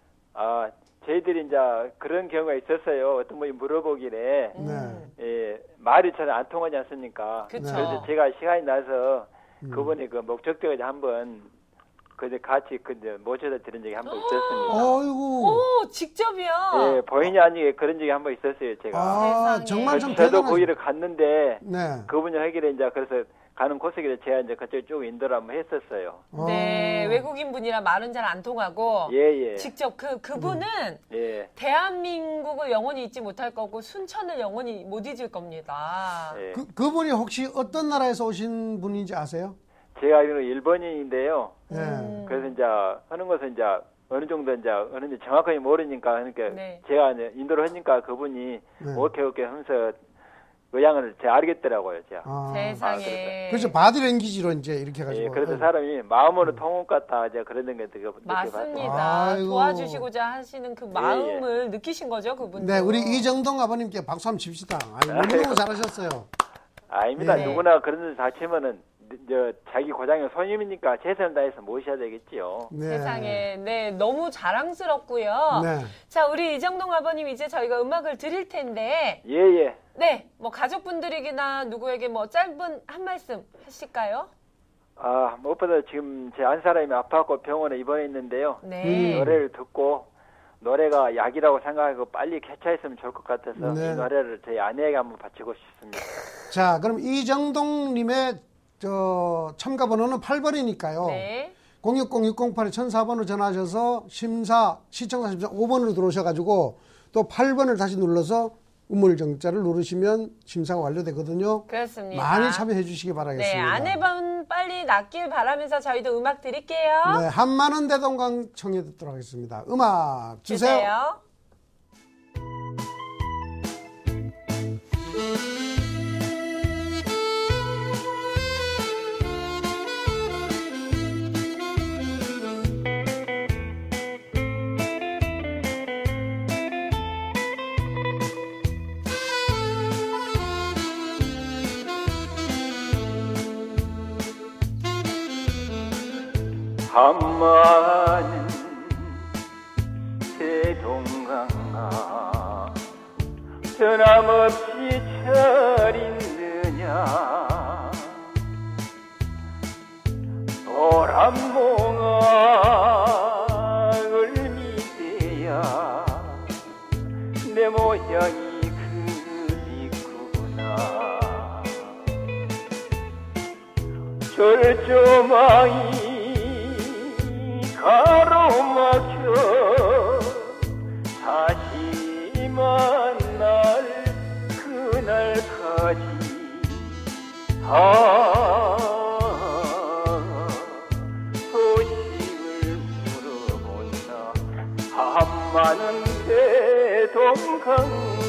아, 저희들이 이제 그런 경우가 있었어요. 어떤 분이 물어보길래, 네. 예, 말이 잘 안 통하지 않습니까? 그쵸. 그래서 제가 시간이 나서 음. 그분이 그 목적지까지 한번 그 같이 그 이제 모셔다 드린 적이 한 번 있었습니다. 어이구. 오, 직접이요? 예, 본인이 아니게 그런 적이 한 번 있었어요, 제가. 아, 세상에. 정말 좀 저도 대단하시. 거기를 갔는데 네. 그분이 하길래 이제 그래서 가는 코스길래 제가 이제 그쪽 쭉 인도를 한번 했었어요. 네, 어. 외국인 분이랑 말은 잘 안 통하고 예, 예. 직접 그 그분은 예. 대한민국을 영원히 잊지 못할 거고 순천을 영원히 못 잊을 겁니다. 예. 그 그분이 혹시 어떤 나라에서 오신 분인지 아세요? 제가 알기로는 일본인인데요. 예. 음. 그래서 이제 하는 것은 이제 어느 정도 이제 어느 정도 정확하게 모르니까 그러니까 네. 제가 이제 인도를 하니까 그분이 네. 오케이 오케이 하면서 의향을 제가 알겠더라고요, 제가. 아. 세상에. 그래서 바디랭귀지로 이제 이렇게 해가지고. 예, 그래서 사람이 마음으로 통혼 같다 이제 그런 게 되게 맞습니다. 아이고. 도와주시고자 하시는 그 예, 마음을 느끼신 거죠, 그분도. 네, 우리 이정동 아버님께 박수 한번 칩시다. 아니, 너무너무 잘하셨어요. 아닙니다. 네. 누구나 그런 데 다치면은 저 자기 고장의 손님이니까 최선을 다해서 모셔야 되겠지요. 네. 세상에. 네, 너무 자랑스럽고요. 네. 자, 우리 이정동 아버님 이제 저희가 음악을 드릴 텐데 예, 예. 네, 뭐 가족분들에게나 누구에게 뭐 짧은 한 말씀 하실까요? 아, 무엇보다 지금 제 한 사람이 아파갖고 병원에 입원해 있는데요. 네. 노래를 듣고 노래가 약이라고 생각하고 빨리 쾌차했으면 좋을 것 같아서 네. 이 노래를 저희 아내에게 한번 바치고 싶습니다. 자, 그럼 이정동님의 저 참가 번호는 팔 번이니까요. 네. 공육공 육공팔 천사 번으로 전화하셔서 심사, 시청자 심사 오 번으로 들어오셔가지고 또 팔 번을 다시 눌러서 우물정자를 누르시면 심사가 완료되거든요. 그렇습니다. 많이 참여해 주시기 네, 바라겠습니다. 아내분 빨리 낫길 바라면서 저희도 음악 드릴게요. 네, 한만원 대동강 청해 듣도록 하겠습니다. 음악 주세요. 주세요. 한마는 변함없이 철있느냐 도란봉을 믿어야 내 모양이 그립구나 절조망이 가로막혀 다시 만날 그날까지 아 소식을 물어본다 한마는 대동강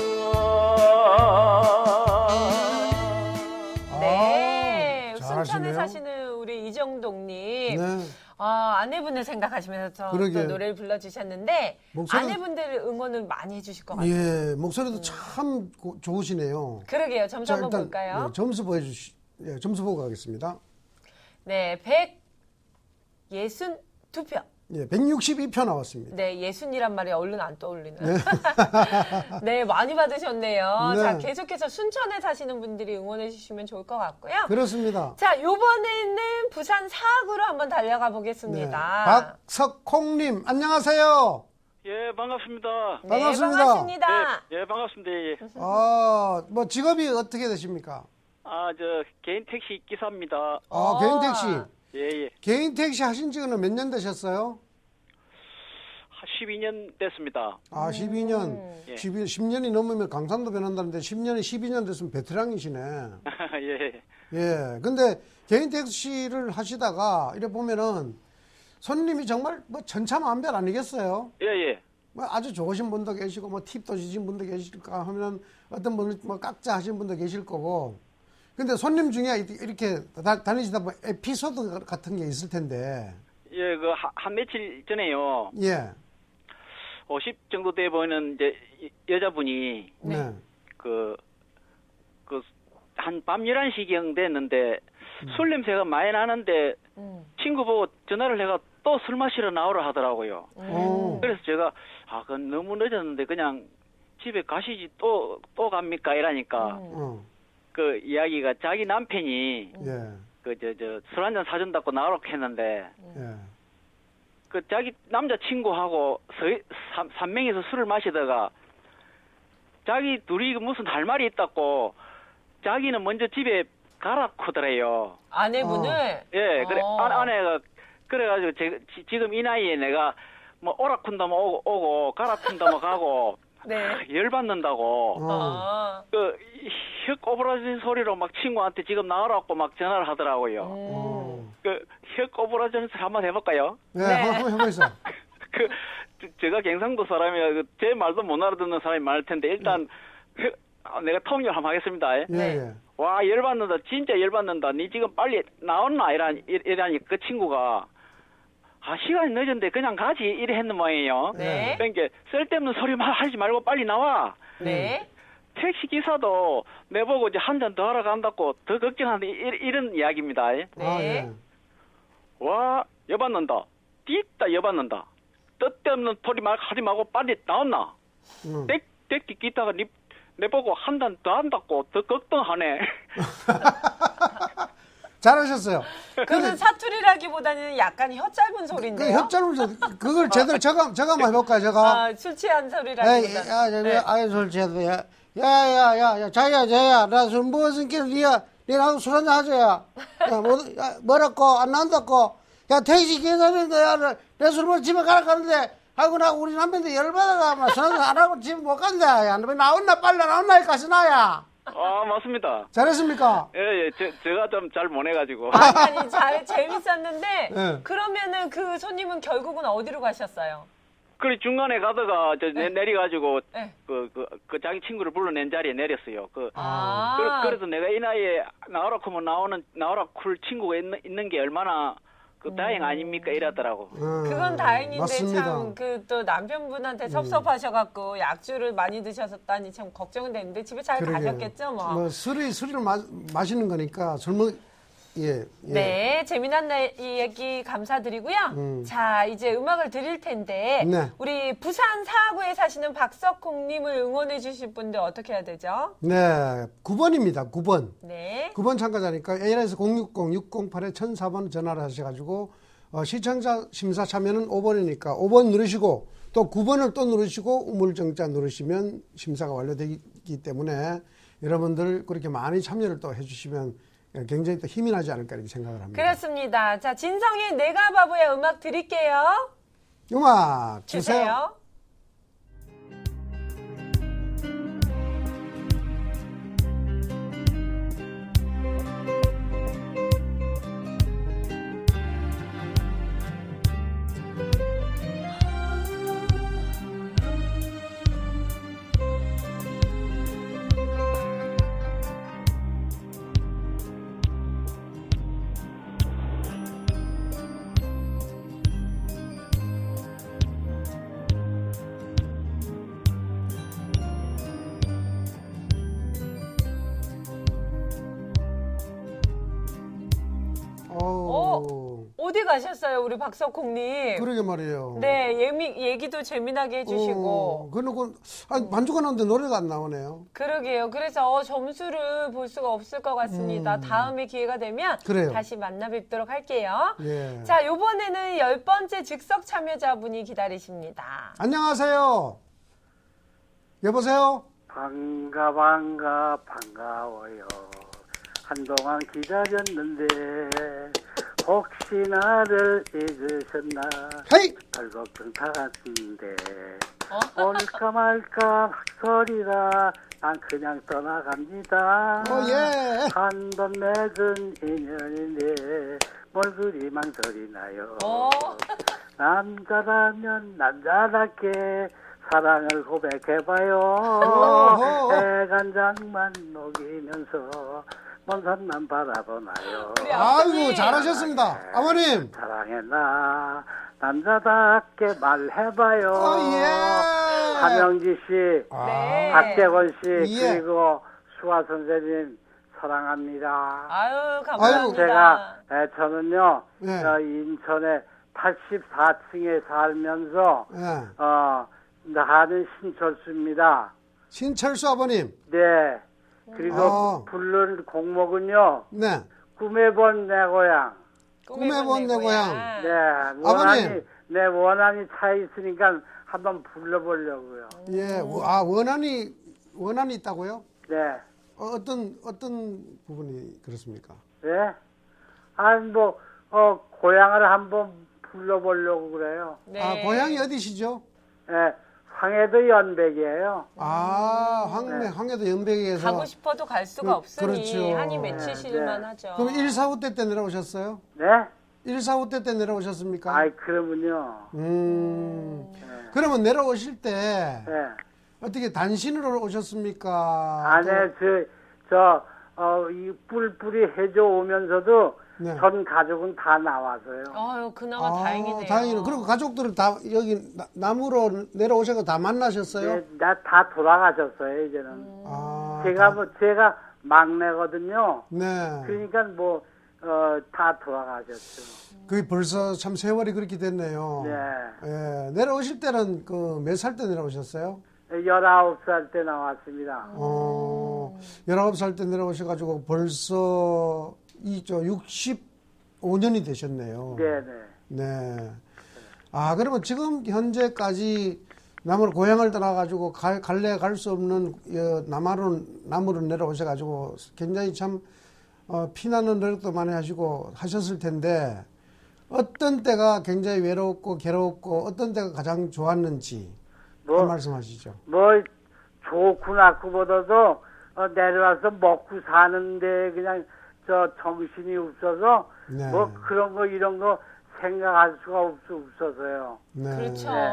네, 아, 순천에 잘하시네요. 사시는 우리 이정동님. 네. 아, 아내분을 생각하시면서 또 노래를 불러주셨는데 목소리- 아내분들 응원을 많이 해주실 것 같아요. 예, 목소리도 참 고- 좋으시네요. 그러게요. 점수 자, 한번 일단, 볼까요? 예, 점수 보여주시, 예, 점수 보고 가겠습니다. 네, 백육십이 표. 예, 백육십이 표 나왔습니다. 네, 예순이란 말이 얼른 안 떠올리는. 네, 많이 받으셨네요. 네. 자, 계속해서 순천에 사시는 분들이 응원해 주시면 좋을 것 같고요. 그렇습니다. 자, 요번에는 부산 사구로 한번 달려가 네. 보겠습니다. 박석콩님, 안녕하세요. 예 반갑습니다 네, 반갑습니다. 반갑습니다. 예, 예 반갑습니다 예. 아, 뭐 직업이 어떻게 되십니까? 아 저 개인 택시 기사입니다 아, 개인 택시. 예예 개인 택시 하신 지는 몇 년 되셨어요? 십이 년 됐습니다 아, 십이 년. 예. 십이, 십 년이 넘으면 강산도 변한다는데 십 년이 십이 년 됐으면 베테랑이시네. 예. 예. 근데 개인 택시를 하시다가 이래 보면은 손님이 정말 뭐 천차만별 아니겠어요? 예, 예. 뭐 아주 좋으신 분도 계시고 뭐 팁도 주신 분도 계실까 하면 어떤 분은 뭐 깍자 하신 분도 계실 거고. 근데 손님 중에 이렇게 다, 다니시다 보면 에피소드 같은 게 있을 텐데. 예, 그, 한, 한 며칠 전에요. 예. 오십 정도 돼 보이는 이제 여자분이. 네. 그, 그, 한 밤 열한 시경 됐는데, 음. 술 냄새가 많이 나는데, 음. 친구 보고 전화를 해가 또 술 마시러 나오라 하더라고요. 음. 그래서 제가, 아, 그건 너무 늦었는데, 그냥 집에 가시지 또, 또 갑니까? 이러니까. 음. 그 이야기가 자기 남편이. 예. 그, 저, 저, 술 한잔 사준다고 나오라고 했는데, 예. 그 자기 남자친구하고 서, 삼 명이서 술을 마시다가, 자기 둘이 무슨 할 말이 있다고, 자기는 먼저 집에 가라 크더래요. 아내분을? 어. 예, 그래, 어. 아, 아내가, 그래가지고, 제, 지, 지금 이 나이에 내가, 뭐, 오라 쿤다면 오고, 오고 가라 쿤다면 가고, 네. 열받는다고. 어. 그, 혀 꼬부라진 소리로 막 친구한테 지금 나오라고 막 전화를 하더라고요. 음. 그, 혀 꼬부라진 소리 한번 해볼까요? 네, 네. 한번 해보세요. 그, 제가 경상도 사람이라 제 말도 못 알아듣는 사람이 많을 텐데, 일단, 혀, 아, 내가 통역 한번 하겠습니다. 예, 예. 와, 열받는다. 진짜 열받는다. 니 지금 빨리 나왔나? 이라니, 이라니, 그 친구가, 아, 시간이 늦은데 그냥 가지. 이래 했는 모양이에요. 네. 그러니까, 쓸데없는 소리 하지 말고 빨리 나와. 네. 택시 기사도 내보고 이제 한 잔 더 하러 간다고 더 걱정하는데, 이, 이런 이야기입니다. 네. 아, 예. 와, 여받는다. 띠다 여받는다. 뜻데없는 소리 말 하지 말고 빨리 나왔나? 음. 땡, 땡기 기타가 니, 내보고 한 잔 더 한다고 더 걱정하네. 잘하셨어요. 그는 사투리라기보다는 약간 혀 짧은 그 소리인데요. 협찬을 그걸 제대로 저가 저가 한번 해볼까요? 제가. 아, 술 취한 에이, 소리라기보다는. 야, 야, 네. 아이 술 취해도 야, 야, 야, 야, 자야, 자야, 나 술 먹었으니까 니야, 니랑 술 한잔 하자야. 야, 뭐, 야, 뭐라고 안 나온다고. 야, 택시 기사님도 야, 내 술 먹고 집에 가라 가는데. 아이고 나 우리 남편도 열받아가 막 술 한잔 안 하고 집에 못 간다. 야, 너 나온나 빨리 나온나 이까지 나야. 아, 맞습니다. 잘했습니까? 예, 예, 제, 제가 좀 잘 못해가지고. 아니, 아니, 잘, 재밌었는데, 네. 그러면은 그 손님은 결국은 어디로 가셨어요? 그래, 중간에 가다가, 저, 내, 내려가지고, 네. 그, 그, 그, 자기 친구를 불러낸 자리에 내렸어요. 그, 아. 그래, 그래도 내가 이 나이에 나오라 하면 나오는, 나오라 쿨 친구가 있는, 있는 게 얼마나, 그, 다행 아닙니까? 이러더라고. 음, 그건 다행인데 맞습니다. 참 그 또 남편분한테 섭섭하셔갖고 약주를 많이 드셨다니 참 걱정은 됐는데 집에 잘 그러게요. 가셨겠죠 뭐. 뭐 술이 술을 마, 마시는 거니까 술 먹, 예, 예. 네, 재미난 날- 얘기 감사드리고요. 음. 자, 이제 음악을 드릴 텐데 네. 우리 부산 사구에 사시는 박석콩님을 응원해 주실 분들 어떻게 해야 되죠? 네, 구 번입니다. 구 번. 네. 구 번 참가자니까 에이알에스 공육공 육공팔 천사 번 전화를 하셔가지고 어, 시청자 심사 참여는 오 번이니까 오 번 누르시고 또 구 번을 또 누르시고 우물정자 누르시면 심사가 완료되기 때문에 여러분들 그렇게 많이 참여를 또 해주시면 굉장히 또 힘이 나지 않을까 이렇게 생각을 합니다. 그렇습니다. 자, 진성의 내가 바보야 음악 드릴게요. 음악 주세요. 주세요. 오, 어디 가셨어요, 우리 박석콩님? 그러게 말이에요. 네, 예미, 얘기도 재미나게 해주시고. 어, 그러고 아, 반주가 나오는데 노래가 안 나오네요. 그러게요. 그래서 어, 점수를 볼 수가 없을 것 같습니다. 음. 다음에 기회가 되면 그래요. 다시 만나 뵙도록 할게요. 예. 자, 요번에는 열 번째 즉석 참여자분이 기다리십니다. 안녕하세요. 여보세요? 반가 반가 반가워요. 한동안 기다렸는데 혹시 나를 잊으셨나 헤이! 별 걱정 다 같은데 올까 말까 소리라 난 그냥 떠나갑니다. 어, 예. 한 번 맺은 인연인데 뭘 그리 망설이나요. 남자라면 남자답게 사랑을 고백해봐요. 어허. 애간장만 녹이면서 먼 산만 바라보나요. 아이고 잘하셨습니다. 아버님. 사랑해 나 남자답게 말해봐요. 어, 예. 하명지 씨, 네. 박재권 씨, 예. 그리고 수아 선생님 사랑합니다. 아유, 감사합니다. 제가 에, 저는요 예. 어, 인천의 팔십사 층에 살면서 예. 어, 나는 신철수입니다. 신철수 아버님. 네. 그리고 아. 부른 곡목은요. 네. 꿈에 본 내 고향. 꿈에 본 내 고향. 네. 아버님. 원한이 내 원한이 차 있으니까 한번 불러보려고요. 예. 아 원한이 원한이 있다고요? 네. 어, 어떤 어떤 부분이 그렇습니까? 네. 아니 뭐 어, 고향을 한번 불러보려고 그래요. 네. 아 고향이 어디시죠? 네. 황해도 연백이에요. 아 황매 황해도 연백에서 가고 싶어도 갈 수가 그- 없으니 그렇죠. 한이 맺히실만 네. 하죠. 그럼 일사후 때 때 내려오셨어요? 네. 일사후 때 때 내려오셨습니까? 아이 그러면요. 음. 그러면 내려오실 때 네. 어떻게 단신으로 오셨습니까? 안에 저, 저, 어, 이 뿔뿔이 해줘 오면서도 네. 전 가족은 다 나와서요. 아유, 그나마 아, 다행이네요. 다행이네. 그리고 가족들은 다 여기 나- 남으로 내려오셔서 다 만나셨어요? 네, 나 다 돌아가셨어요, 이제는. 아, 제가 다- 뭐, 제가 막내거든요. 네. 그러니까 뭐, 어, 다 돌아가셨죠. 그게 벌써 참 세월이 그렇게 됐네요. 네. 예, 내려오실 때는 그 몇 살 때 내려오셨어요? 열아홉 살 때 나왔습니다. 어, 열아홉 살 때 내려오셔가지고 벌써 이저 육십오 년이 되셨네요. 네네. 네. 아, 그러면 지금 현재까지 남으로 고향을 떠나가지고 갈, 갈래 갈 수 없는 어, 남하로, 남으로 내려오셔가지고 굉장히 참 어, 피나는 노력도 많이 하시고 하셨을 텐데 어떤 때가 굉장히 외롭고 괴롭고 어떤 때가 가장 좋았는지 뭐, 한 말씀 하시죠. 뭐, 좋고 나쁘보다도 어, 내려와서 먹고 사는데 그냥 저 정신이 없어서 네. 뭐 그런 거 이런 거 생각할 수가 없, 없어서요. 네. 그렇죠. 네.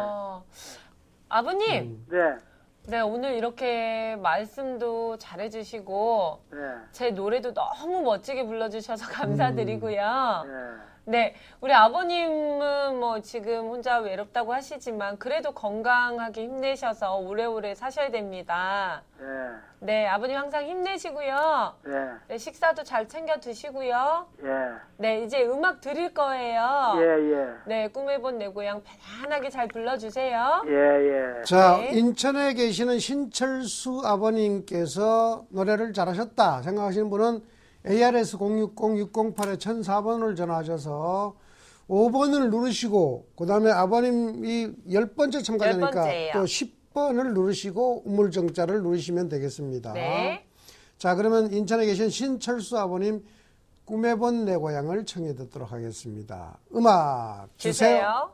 아버님, 음. 네, 네, 오늘 이렇게 말씀도 잘해주시고, 네, 제 노래도 너무 멋지게 불러주셔서 감사드리고요. 네. 네, 우리 아버님은 뭐 지금 혼자 외롭다고 하시지만 그래도 건강하게 힘내셔서 오래오래 사셔야 됩니다. 네. 네, 아버님 항상 힘내시고요. 네. 네, 식사도 잘 챙겨 드시고요. 예. 네, 이제 음악 드릴 거예요. 예, 예. 네, 꿈에 본 내 고향 편안하게 잘 불러주세요. 예, 예. 자, 네. 인천에 계시는 신철수 아버님께서 노래를 잘하셨다 생각하시는 분은 에이아르에스 공육공 육공팔 천사 번을 전화하셔서 오 번을 누르시고 그 다음에 아버님이 열 번째 참가자니까 열 번째예요. 또 십 번을 누르시고 우물정자를 누르시면 되겠습니다. 네. 자, 그러면 인천에 계신 신철수 아버님 꿈에 본 내 고향을 청해 듣도록 하겠습니다. 음악 주세요. 주세요.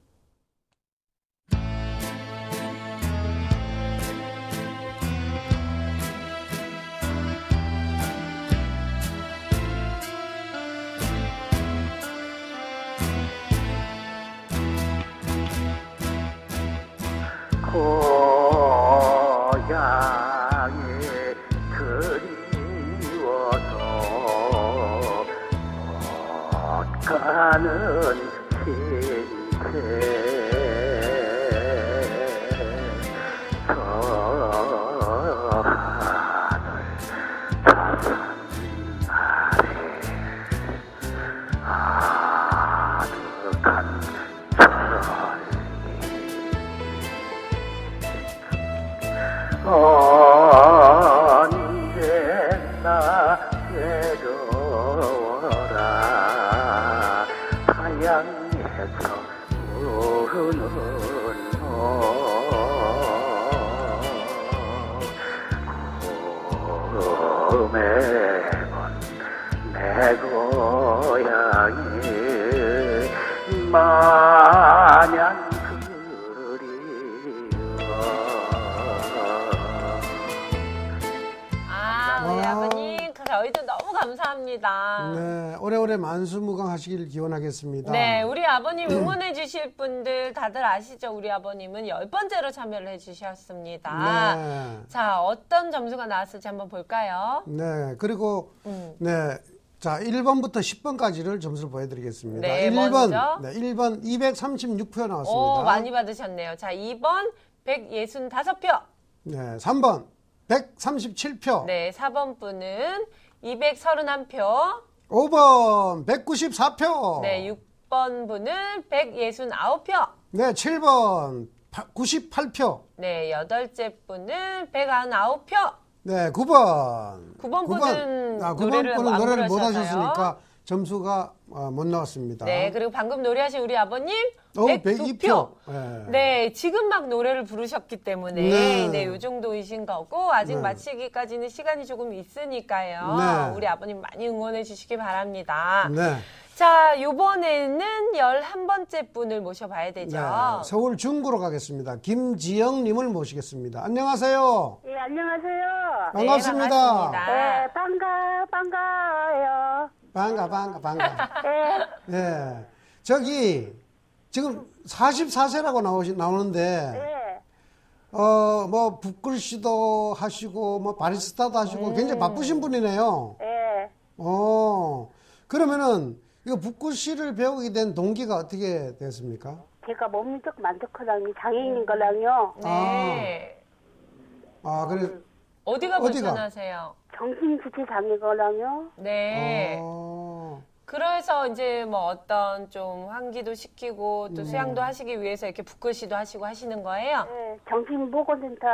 고향이 그리워서 못 가는 신세 저 하늘 자산 아래 아득한 언제나 외로워라 타양에서 우는 꿈에 본내 고향이 마냥 아, 우리 아버님, 저희도 너무 감사합니다. 네, 오래오래 만수무강하시길 기원하겠습니다. 네, 우리 아버님 응원해 주실 분들 다들 아시죠? 우리 아버님은 열 번째로 참여를 해 주셨습니다. 네. 자, 어떤 점수가 나왔을지 한번 볼까요? 네, 그리고 음. 네, 자 일 번부터 십 번까지를 점수를 보여드리겠습니다. 네, 일 번, 먼저. 네, 일 번 이백삼십육 표 나왔습니다. 오, 많이 받으셨네요. 자, 이 번 백육십오 표. 네, 삼 번 백삼십칠 표. 네, 사 번 분은 이백삼십일 표. 오 번 백구십사 표. 네, 육 번 분은 백육십구 표. 네, 칠 번 구십팔 표. 네, 여덟째 분은 백구십구 표. 네, 구 번. 구 번 구 분은 아, 구 번 노래를 분은 안 노래를 못 부르셔서요. 하셨으니까 점수가 어, 못 나왔습니다. 네, 그리고 방금 노래하신 우리 아버님 어, 백이 백이 표. 표. 네. 네, 지금 막 노래를 부르셨기 때문에 네. 네, 요 정도이신 거고 아직 네. 마치기까지는 시간이 조금 있으니까요. 네. 우리 아버님 많이 응원해 주시기 바랍니다. 네. 자, 요번에는 열한 번째 분을 모셔봐야 되죠. 네, 서울 중구로 가겠습니다. 김지영님을 모시겠습니다. 안녕하세요. 예, 안녕하세요. 반갑습니다. 네, 반갑습니다. 네, 반가, 반가워요. 반가, 반가, 반가. 네. 네. 저기, 지금 사십사 세라고 나오시, 나오는데, 네. 어, 뭐, 붓글씨도 하시고, 뭐, 바리스타도 하시고, 음. 굉장히 바쁘신 분이네요. 네. 어, 그러면은, 이거 붓글씨를 배우게 된 동기가 어떻게 됐습니까? 제가 몸이 조금 안 좋거든요. 장애인인 거랑요. 네. 아, 그래. 어디가 어디가? 불편하세요? 정신주체 장애거랑요. 네. 어, 그래서 이제 뭐 어떤 좀 환기도 시키고 또 네. 수양도 하시기 위해서 이렇게 붓글씨도 하시고 하시는 거예요? 네, 정신보건센터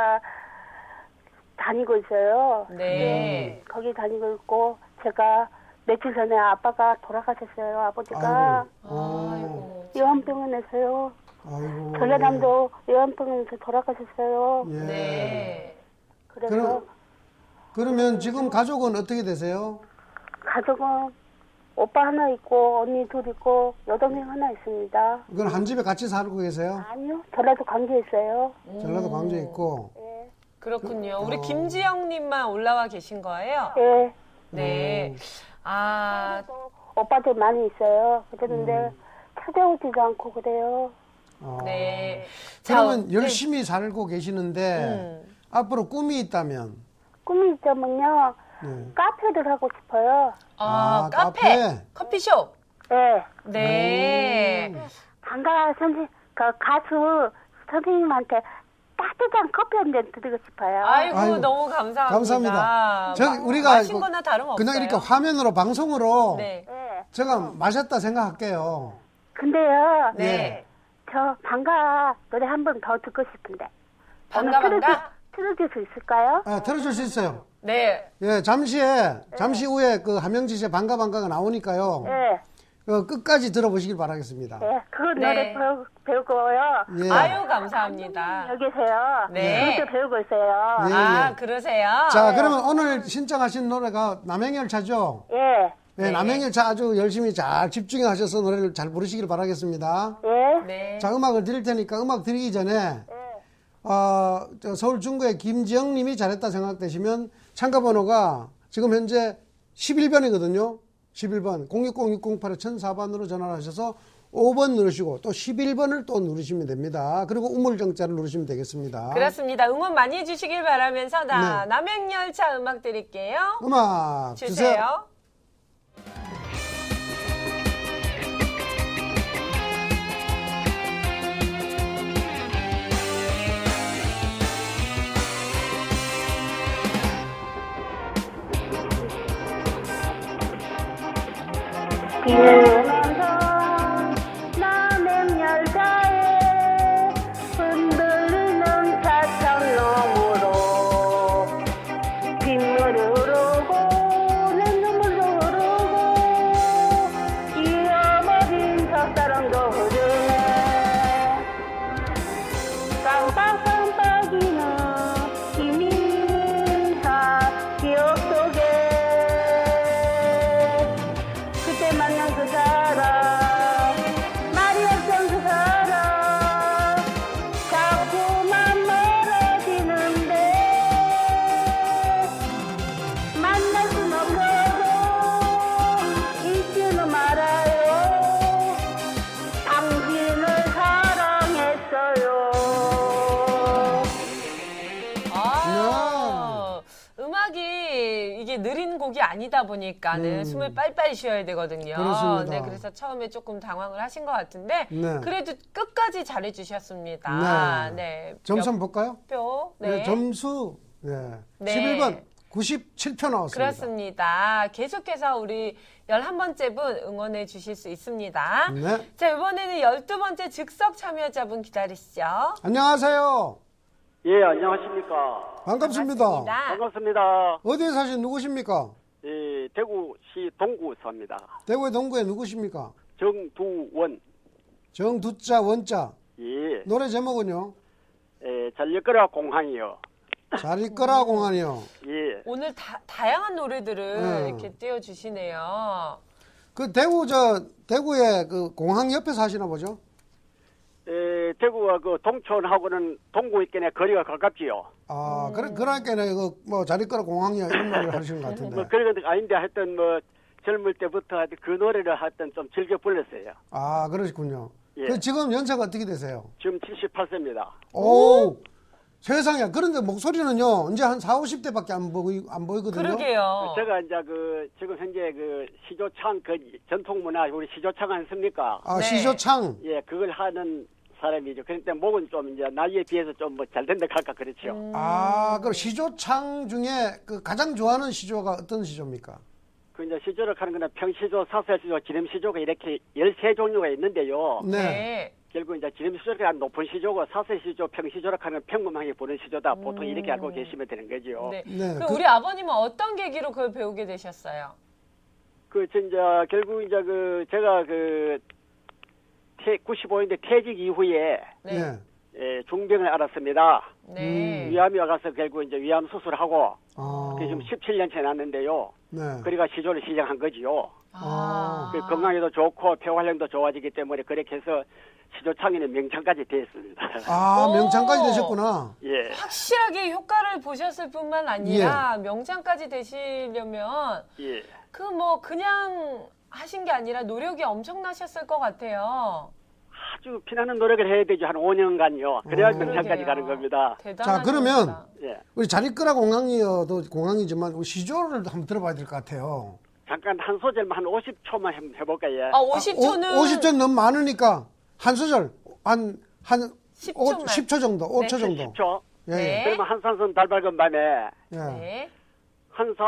다니고 있어요. 네. 거기 다니고 있고, 제가 며칠 전에 아빠가 돌아가셨어요. 아버지가. 아이고. 요한병원에서요. 아이고. 전라남도 요한병원에서 돌아가셨어요. 예. 네. 그래서 그럼, 그러면 지금 가족은 어떻게 되세요? 가족은 오빠 하나 있고 언니 둘 있고 여동생 하나 있습니다. 그건 한 집에 같이 살고 계세요? 아니요, 전라도 광주에 있어요. 전라도 광주에 있고. 그렇군요. 우리 어. 김지영님만 올라와 계신 거예요? 네. 네. 아, 오빠들 많이 있어요. 그랬는데 음. 찾아오지도 않고 그래요. 어. 네. 그러면 자, 열심히 살고 계시는데 음. 앞으로 꿈이 있다면 꿈이 있자면요, 네. 카페를 하고 싶어요. 아, 아, 카페, 카페. 커피숍. 네. 네. 반가 선생, 그 가수 선생님한테 따뜻한 커피 한 잔 드리고 싶어요. 아이고, 아이고, 너무 감사합니다. 감사합니다. 저 마- 우리가 마신 그- 거나 다름없어요. 그냥 이렇게 화면으로 방송으로 네. 네. 제가 마셨다 생각할게요. 근데요. 네. 저 반가 노래 한 번 더 듣고 싶은데. 반가, 오늘 반가? 틀어줄, 틀어줄 수 있을까요? 아, 틀어줄 수 있어요. 네. 예, 잠시에 잠시 후에 그 함영지 씨의 반가 반가가 나오니까요. 네. 그 끝까지 들어보시길 바라겠습니다. 네. 그 네. 노래 배우, 배우고요. 예. 아유, 감사합니다. 여기 계세요. 네. 그것도 배우고 있어요. 예, 아, 예. 그러세요? 자, 그러면 오늘 신청하신 노래가 남행열차죠? 예. 네, 네. 남행열차 아주 열심히 잘 집중해 하셔서 노래를 잘 부르시길 바라겠습니다. 예. 네. 자, 음악을 드릴 테니까 음악 드리기 전에 어, 저 서울 중구의 김지영 님이 잘했다 생각되시면 참가 번호가 지금 현재 십일 번이거든요. 십일 번 공육공 육공팔 천사 번으로 전화를 하셔서 오 번 누르시고 또 십일 번을 또 누르시면 됩니다. 그리고 우물정자를 누르시면 되겠습니다. 그렇습니다. 응원 많이 해주시길 바라면서 나 네. 남행열차 음악 드릴게요. 음악 주세요. 주세요. 비오면서 남행열차에 흔들리는 차창 너머로 빗물이 흐르고 내 눈물도 흐르고 잃어버린 첫사랑도 흐르네 깜빡깜빡이는 이민사 기억 속에 그때 만난 그 사람 말이 없던 그 사람 자꾸만 멀어지는데 만날 순 없어도 잊지는 말아요 당신을 사랑했어요. 아, 음악이 이게 느린 곡이 아니다 보니까는 음. 숨을 빨리빨리 쉬어야 되거든요. 그렇습니다. 네, 그래서 처음에 조금 당황을 하신 것 같은데 네. 그래도 끝까지 잘해주셨습니다. 네. 점수 몇 한번 볼까요? 표? 네. 네. 점수 네. 네. 십일 번 구십칠 표 나왔습니다. 그렇습니다. 계속해서 우리 열한 번째 분 응원해 주실 수 있습니다. 네. 자, 이번에는 열두 번째 즉석 참여자분 기다리시죠. 안녕하세요. 예, 안녕하십니까. 반갑습니다. 반갑습니다. 반갑습니다. 어디에 사신 누구십니까? 예, 대구시 동구 삽니다. 대구의 동구에 누구십니까? 정두원. 정두자 원자. 예, 노래 제목은요? 예, 잘렸거라 공항이요. 잘 있거라 공안이요. 예, 오늘 다, 다양한 노래들을 네. 이렇게 띄워주시네요. 그 대구 저 대구의 그 공항 옆에 사시나 보죠? 예, 대구와 그 동촌하고는 동구 있겠네 거리가 가깝지요. 아, 그래 그러니까 이거 뭐 잘 있거라 공항이야 이런 말을 하시는 것 같은데. 뭐 그런 건 아닌데 하여튼 뭐 젊을 때부터 하여튼 그 노래를 하여튼 좀 즐겨 불렀어요. 아, 그러시군요. 예. 그 지금 연세가 어떻게 되세요? 지금 칠십팔 세입니다. 오, 세상에. 그런데 목소리는요, 이제 한 사오십 대밖에 안, 보이, 안 보이거든요. 그러게요. 제가 이제 그 지금 현재 그 시조창 그 전통 문화 우리 시조창 아닙니까? 아, 네. 시조창. 예, 그걸 하는 사람이죠. 그런데 목은 좀 이제 나이에 비해서 좀 뭐 잘 된다 할까 그렇죠. 음. 아, 그럼 시조창 중에 그 가장 좋아하는 시조가 어떤 시조입니까? 그 이제 시조를 하는 거는 평시조, 사설시조, 기름시조가 이렇게 열세 종류가 있는데요. 네. 네. 결국 이제 기름시조가 높은 시조고 사설시조, 평시조라 하는 평범하게 보는 시조다. 보통 이렇게 알고 계시면 되는 거죠. 네. 네, 그 그- 우리 아버님은 어떤 계기로 그걸 배우게 되셨어요? 그 진짜 결국 이제 그 제가 그 태, 구십오 년대 퇴직 이후에 네. 네. 예, 중병을 앓았습니다. 네. 위암이 와가서 결국 이제 위암 수술하고 아, 그게 지금 십칠 년째 났는데요. 네. 그러니까 시조를 시작한 거지요. 아. 그 건강에도 좋고 폐 활량도 좋아지기 때문에 그렇게 해서 시조창에는 명창까지 됐습니다. 아, 오. 명창까지 되셨구나. 예, 확실하게 효과를 보셨을 뿐만 아니라 명창까지 되시려면 예. 그 뭐 그냥 하신 게 아니라 노력이 엄청나셨을 것 같아요. 아주 피나는 노력을 해야 되죠. 한 오 년간요. 그래야 오. 명창까지 그러게요. 가는 겁니다. 자, 그러면 대단하십니다. 예. 우리 잘 있거라 공항이어도 공항이지만 우리 시조를 한번 들어봐야 될 것 같아요. 잠깐 한 소절만 한 오십 초만 해, 해볼까요? 예? 아, 오십 초는. 오, 오십 초 너무 많으니까 한 소절, 한, 한 십 오, 초만. 십 초 정도, 오 초 네. 정도. 십 초. 예. 네. 그러면 한산선 달 밝은 밤에 예. 네. 한산선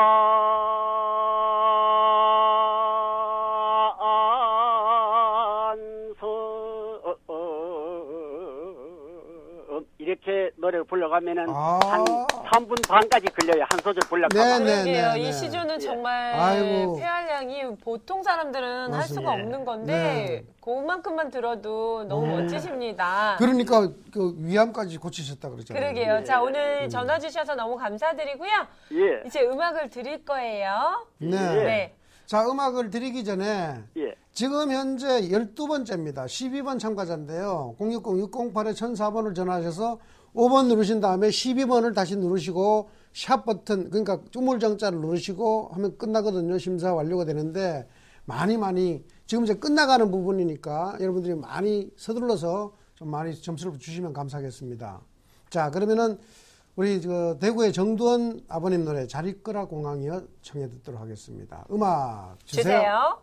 이렇게 노래를 불러가면은 아. 한 삼 분 반까지 걸려요. 한 소절 불러가면. 네, 네. 그러게요. 네. 이 시조는 정말 아이고. 폐활량이 보통 사람들은 할 수가 맞습니다. 없는 건데 네. 그만큼만 들어도 너무 멋지십니다. 그러니까 그 위암까지 고치셨다 그러잖아요. 그러게요. 예. 자, 오늘 전화 주셔서 너무 감사드리고요. 예. 이제 음악을 드릴 거예요. 네. 네. 자, 음악을 드리기 전에 예. 지금 현재 열두 번째입니다. 십이 번 참가자인데요. 공육공 육공팔 천사 번을 전화하셔서 오 번 누르신 다음에 십이 번을 다시 누르시고 샵 버튼, 그러니까 우물정자를 누르시고 하면 끝나거든요. 심사 완료가 되는데 많이 많이 지금 이제 끝나가는 부분이니까 여러분들이 많이 서둘러서 좀 많이 점수를 주시면 감사하겠습니다. 자, 그러면은 우리 그 대구의 정두원 아버님 노래 잘 있거라 공항이여 청해 듣도록 하겠습니다. 음악 주세요. 주세요.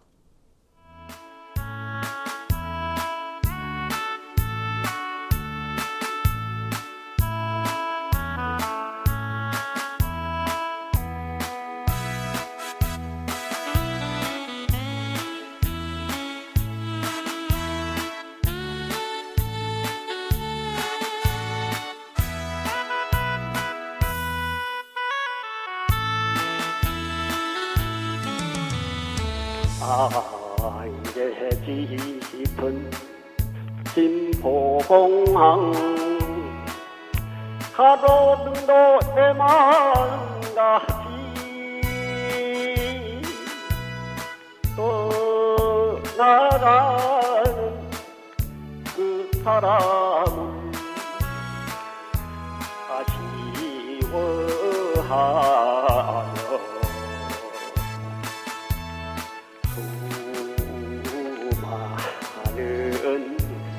안개 짙은 김포공항 가로등도 내 마음같이 떠나가는 그 사람을 아쉬워하며 수많은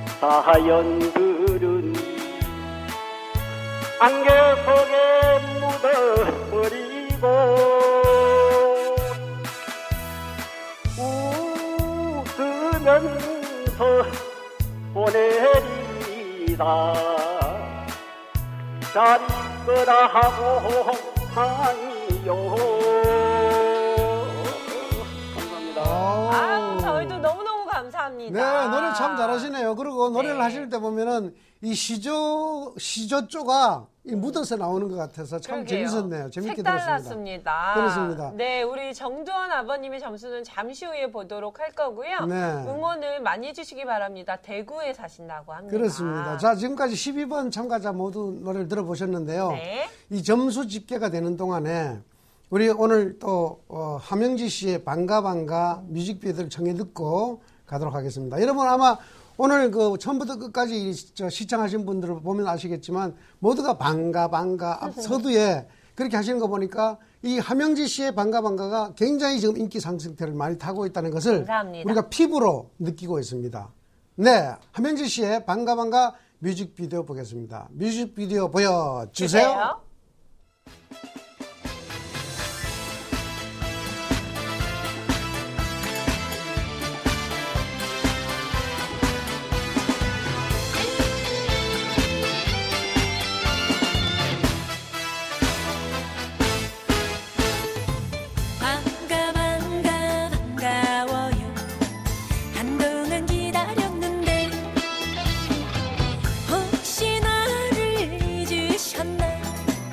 사연들은 안개 속에 묻어버리고 웃으면서 보내리다 잘 있거라 하고 하니요. 감사합니다. 아, 저희도 너무너무 감사합니다. 네, 노래 참 잘하시네요. 그리고 노래를 네. 하실 때 보면은 이 시조, 시조조가 이 묻어서 나오는 것 같아서 참 그러게요. 재밌었네요. 재밌게 들었습니다. 색달랐습니다. 그렇습니다. 네, 우리 정두원 아버님의 점수는 잠시 후에 보도록 할 거고요. 네. 응원을 많이 해주시기 바랍니다. 대구에 사신다고 합니다. 그렇습니다. 자, 지금까지 십이 번 참가자 모두 노래를 들어보셨는데요. 네. 이 점수 집계가 되는 동안에 우리 오늘 또 어, 함영지 씨의 반가 반가 뮤직비디오를 청해 듣고 가도록 하겠습니다. 여러분 아마 오늘 그 처음부터 끝까지 저 시청하신 분들을 보면 아시겠지만 모두가 반가 반가 앞 서두에 그렇게 하시는 거 보니까 이 함영지 씨의 반가 반가가 굉장히 지금 인기 상승세를 많이 타고 있다는 것을 감사합니다. 우리가 피부로 느끼고 있습니다. 네, 함영지 씨의 반가 반가 뮤직비디오 보겠습니다. 뮤직비디오 보여주세요. 주세요. 반가 반가 반가워요. 한동안 기다렸는데 혹시 나를 잊으셨나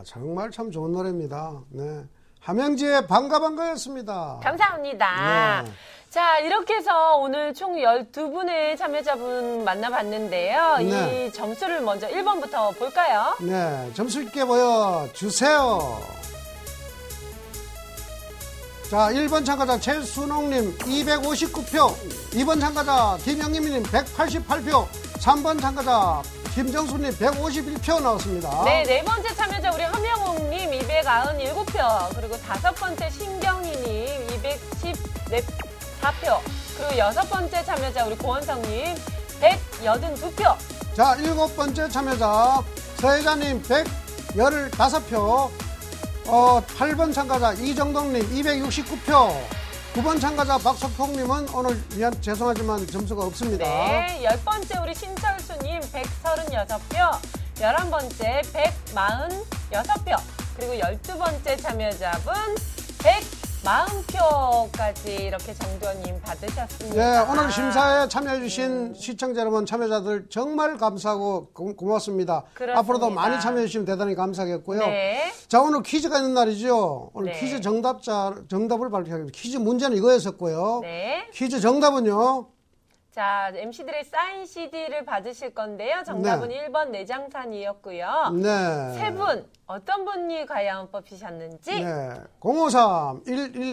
정말 참 좋은 노래입니다. 네. 함영지의 반가 반가였습니다. 감사합니다. 네. 자, 이렇게 해서 오늘 총 열두 분의 참여자분 만나봤는데요. 네. 이 점수를 먼저 일 번부터 볼까요? 네, 점수 있게 보여주세요. 자, 일 번 참가자 최순옥님 이백오십구 표, 이 번 참가자 김영림님 백팔십팔 표, 삼 번 참가자 김정수님 백오십일 표 나왔습니다. 네, 네 번째 참여자 우리 함영웅님 이백구십칠 표, 그리고 다섯 번째 신경희님 이백십사 표, 그리고 여섯 번째 참여자 우리 고원성님 백팔십이 표. 자, 일곱 번째 참여자 서혜자님 백십오 표, 어, 팔 번 참가자 이정동님 이백육십구 표, 구 번 참가자 박석폭님은 오늘 미안 죄송하지만 점수가 없습니다. 네, 열 번째 우리 신철수님 백삼십육 표, 열한 번째 백사십육 표, 그리고 열두 번째 참여자분 백사십 표까지 이렇게 정도님 받으셨습니다. 네, 오늘 심사에 참여해주신 음. 시청자 여러분, 참여자들 정말 감사하고 고, 고맙습니다. 그렇습니다. 앞으로도 많이 참여해주시면 대단히 감사하겠고요. 네. 자, 오늘 퀴즈가 있는 날이죠. 오늘 네. 퀴즈 정답자, 정답을 발표하겠습니다. 퀴즈 문제는 이거였었고요. 네. 퀴즈 정답은요. 자, 엠씨들의 사인 씨디를 받으실 건데요. 정답은 네. 일 번 내장산이었고요. 네. 세 분, 어떤 분이 과연 뽑히셨는지. 네. 공오삼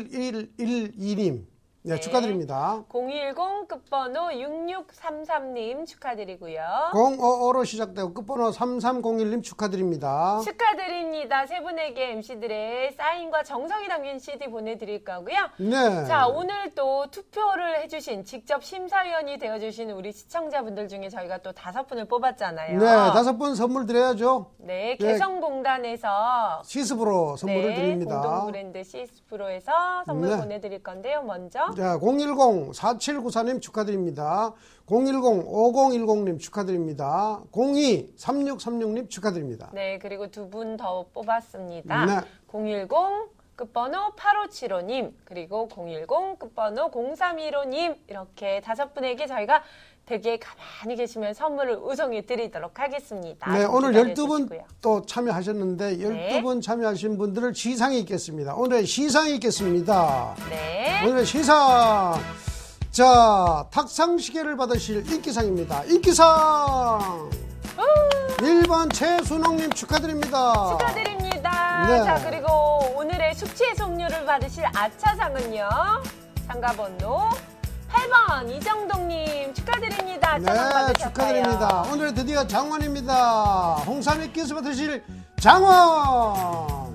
일일일일이님. 네, 네. 축하드립니다. 공일공 끝번호 육육삼삼님 축하드리고요. 공오오로 시작되고 끝번호 삼삼공일님 축하드립니다. 축하드립니다. 세 분에게 엠씨들의 사인과 정성이 담긴 씨디 보내드릴 거고요. 네. 자, 오늘 또 투표를 해주신, 직접 심사위원이 되어주신 우리 시청자분들 중에 저희가 또 다섯 분을 뽑았잖아요. 네, 다섯 분 선물 드려야죠. 네, 네. 개성공단에서 시스프로 선물을 네, 드립니다. 공동 브랜드 시스프로에서 선물 네. 보내드릴 건데요. 먼저 자, 공일공 사칠구사님 축하드립니다. 공일공 오공일공님 축하드립니다. 공이 삼육삼육님 축하드립니다. 네, 그리고 두 분 더 뽑았습니다. 네. 공일공 끝번호 팔오칠오님, 그리고 공일공 끝번호 공삼일오님, 이렇게 다섯 분에게 저희가 댁에 가만히 계시면 선물을 우송해 드리도록 하겠습니다. 네, 오늘 열두 분 주시고요. 또 참여하셨는데 열두 분 네. 참여하신 분들을 시상이 있겠습니다. 오늘의 시상이 있겠습니다. 네. 오늘의 시상. 자, 탁상시계를 받으실 인기상입니다. 인기상! 일 번 최순옥님 축하드립니다. 축하드립니다. 네. 자, 그리고 오늘의 숙취해소 음료를 받으실 아차상은요. 참가번호 팔 번 이정동님 축하드립니다. 네, 아차상 받으셨어요. 축하드립니다. 오늘 드디어 장원입니다. 홍삼이 끼서 받으실 장원!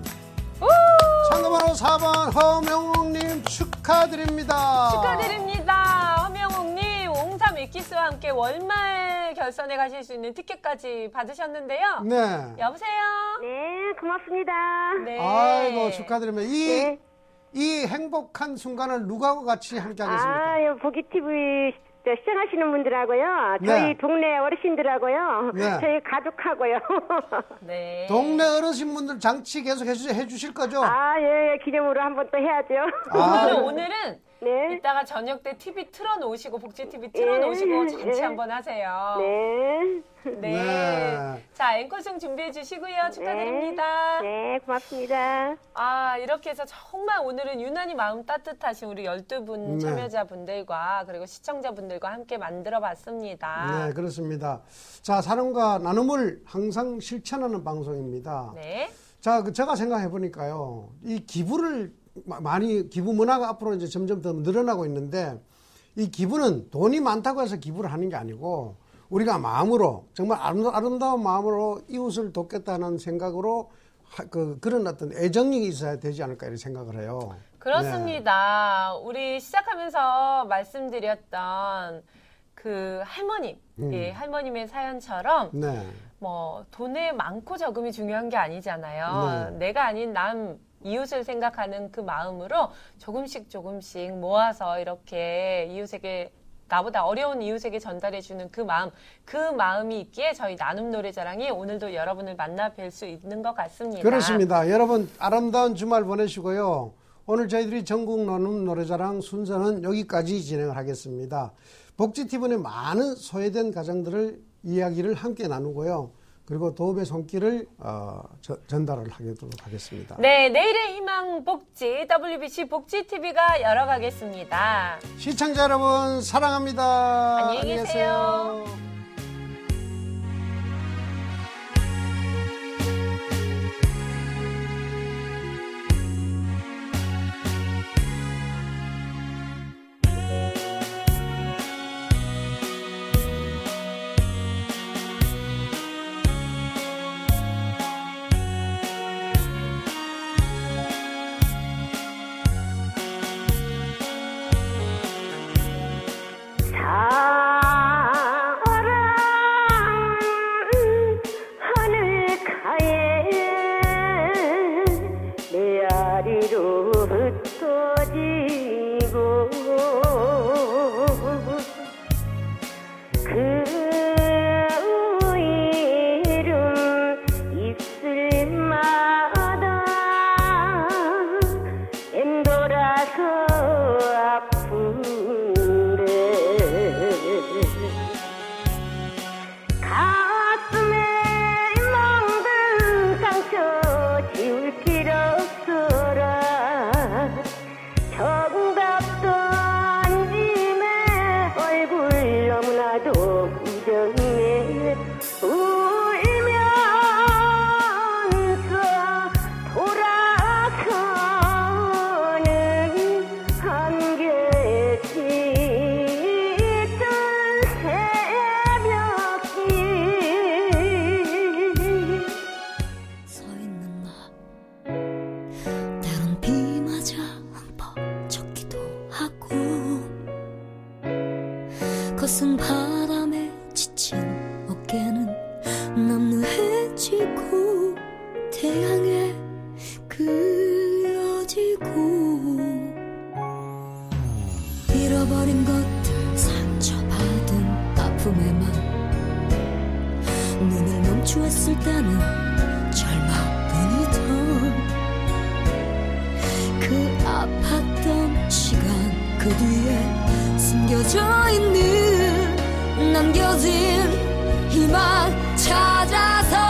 참가번호 사 번 허명웅님 축하드립니다. 축하드립니다. 허명웅님, 홍삼 엑기스와 함께 월말 결선에 가실 수 있는 티켓까지 받으셨는데요. 네. 여보세요? 네, 고맙습니다. 네. 아이고, 축하드립니다. 이, 네. 이 행복한 순간을 누구하고 같이 함께 하겠습니까? 아, 요 보기티비 시청하시는 분들하고요. 저희 네. 동네 어르신들하고요. 네. 저희 가족하고요. 네. 동네 어르신분들 장치 계속 해주, 해주실 거죠? 아, 예, 기념으로 한번 또 해야죠. 아. 오늘은, 오늘은 네. 이따가 저녁 때 티비 틀어놓으시고, 복지 티비 틀어놓으시고, 예, 잔치 예. 한번 하세요. 네. 네. 네. 자, 앵콜송 준비해 주시고요. 축하드립니다. 네, 고맙습니다. 아, 이렇게 해서 정말 오늘은 유난히 마음 따뜻하신 우리 열두 분 네. 참여자분들과 그리고 시청자분들과 함께 만들어 봤습니다. 네, 그렇습니다. 자, 사랑과 나눔을 항상 실천하는 방송입니다. 네. 자, 그 제가 생각해 보니까요. 이 기부를 마- 많이, 기부 문화가 앞으로 이제 점점 더 늘어나고 있는데 이 기부는 돈이 많다고 해서 기부를 하는 게 아니고 우리가 마음으로, 정말 아름다, 아름다운 마음으로 이웃을 돕겠다는 생각으로 하, 그, 그런 어떤 애정이 있어야 되지 않을까 이런 생각을 해요. 그렇습니다. 우리 시작하면서 말씀드렸던 그 할머님, 음. 예, 할머님의 사연처럼 네. 뭐 돈의 많고 적음이 중요한 게 아니잖아요. 네. 내가 아닌 남 이웃을 생각하는 그 마음으로 조금씩 조금씩 모아서 이렇게 이웃에게 나보다 어려운 이웃에게 전달해주는 그 마음, 그 마음이 있기에 저희 나눔 노래자랑이 오늘도 여러분을 만나 뵐 수 있는 것 같습니다. 그렇습니다. 여러분 아름다운 주말 보내시고요. 오늘 저희들이 전국 나눔 노래자랑 순서는 여기까지 진행을 하겠습니다. 복지티브는 많은 소외된 가정들을 이야기를 함께 나누고요. 그리고 도움의 손길을 어, 저, 전달을 하도록 하겠습니다. 네, 내일의 희망 복지 더블유비씨 복지티비가 열어가겠습니다. 시청자 여러분 사랑합니다. 안녕히 계세요. 거센 바람에 지친 어깨는 남루해지고 태양에 그려지고 잃어버린 것들 상처받은 아픔에만 눈을 멈추었을 때는 절망뿐이던 그 아팠던 시간 그 뒤에 숨겨져 있는 남겨진 희망 찾아서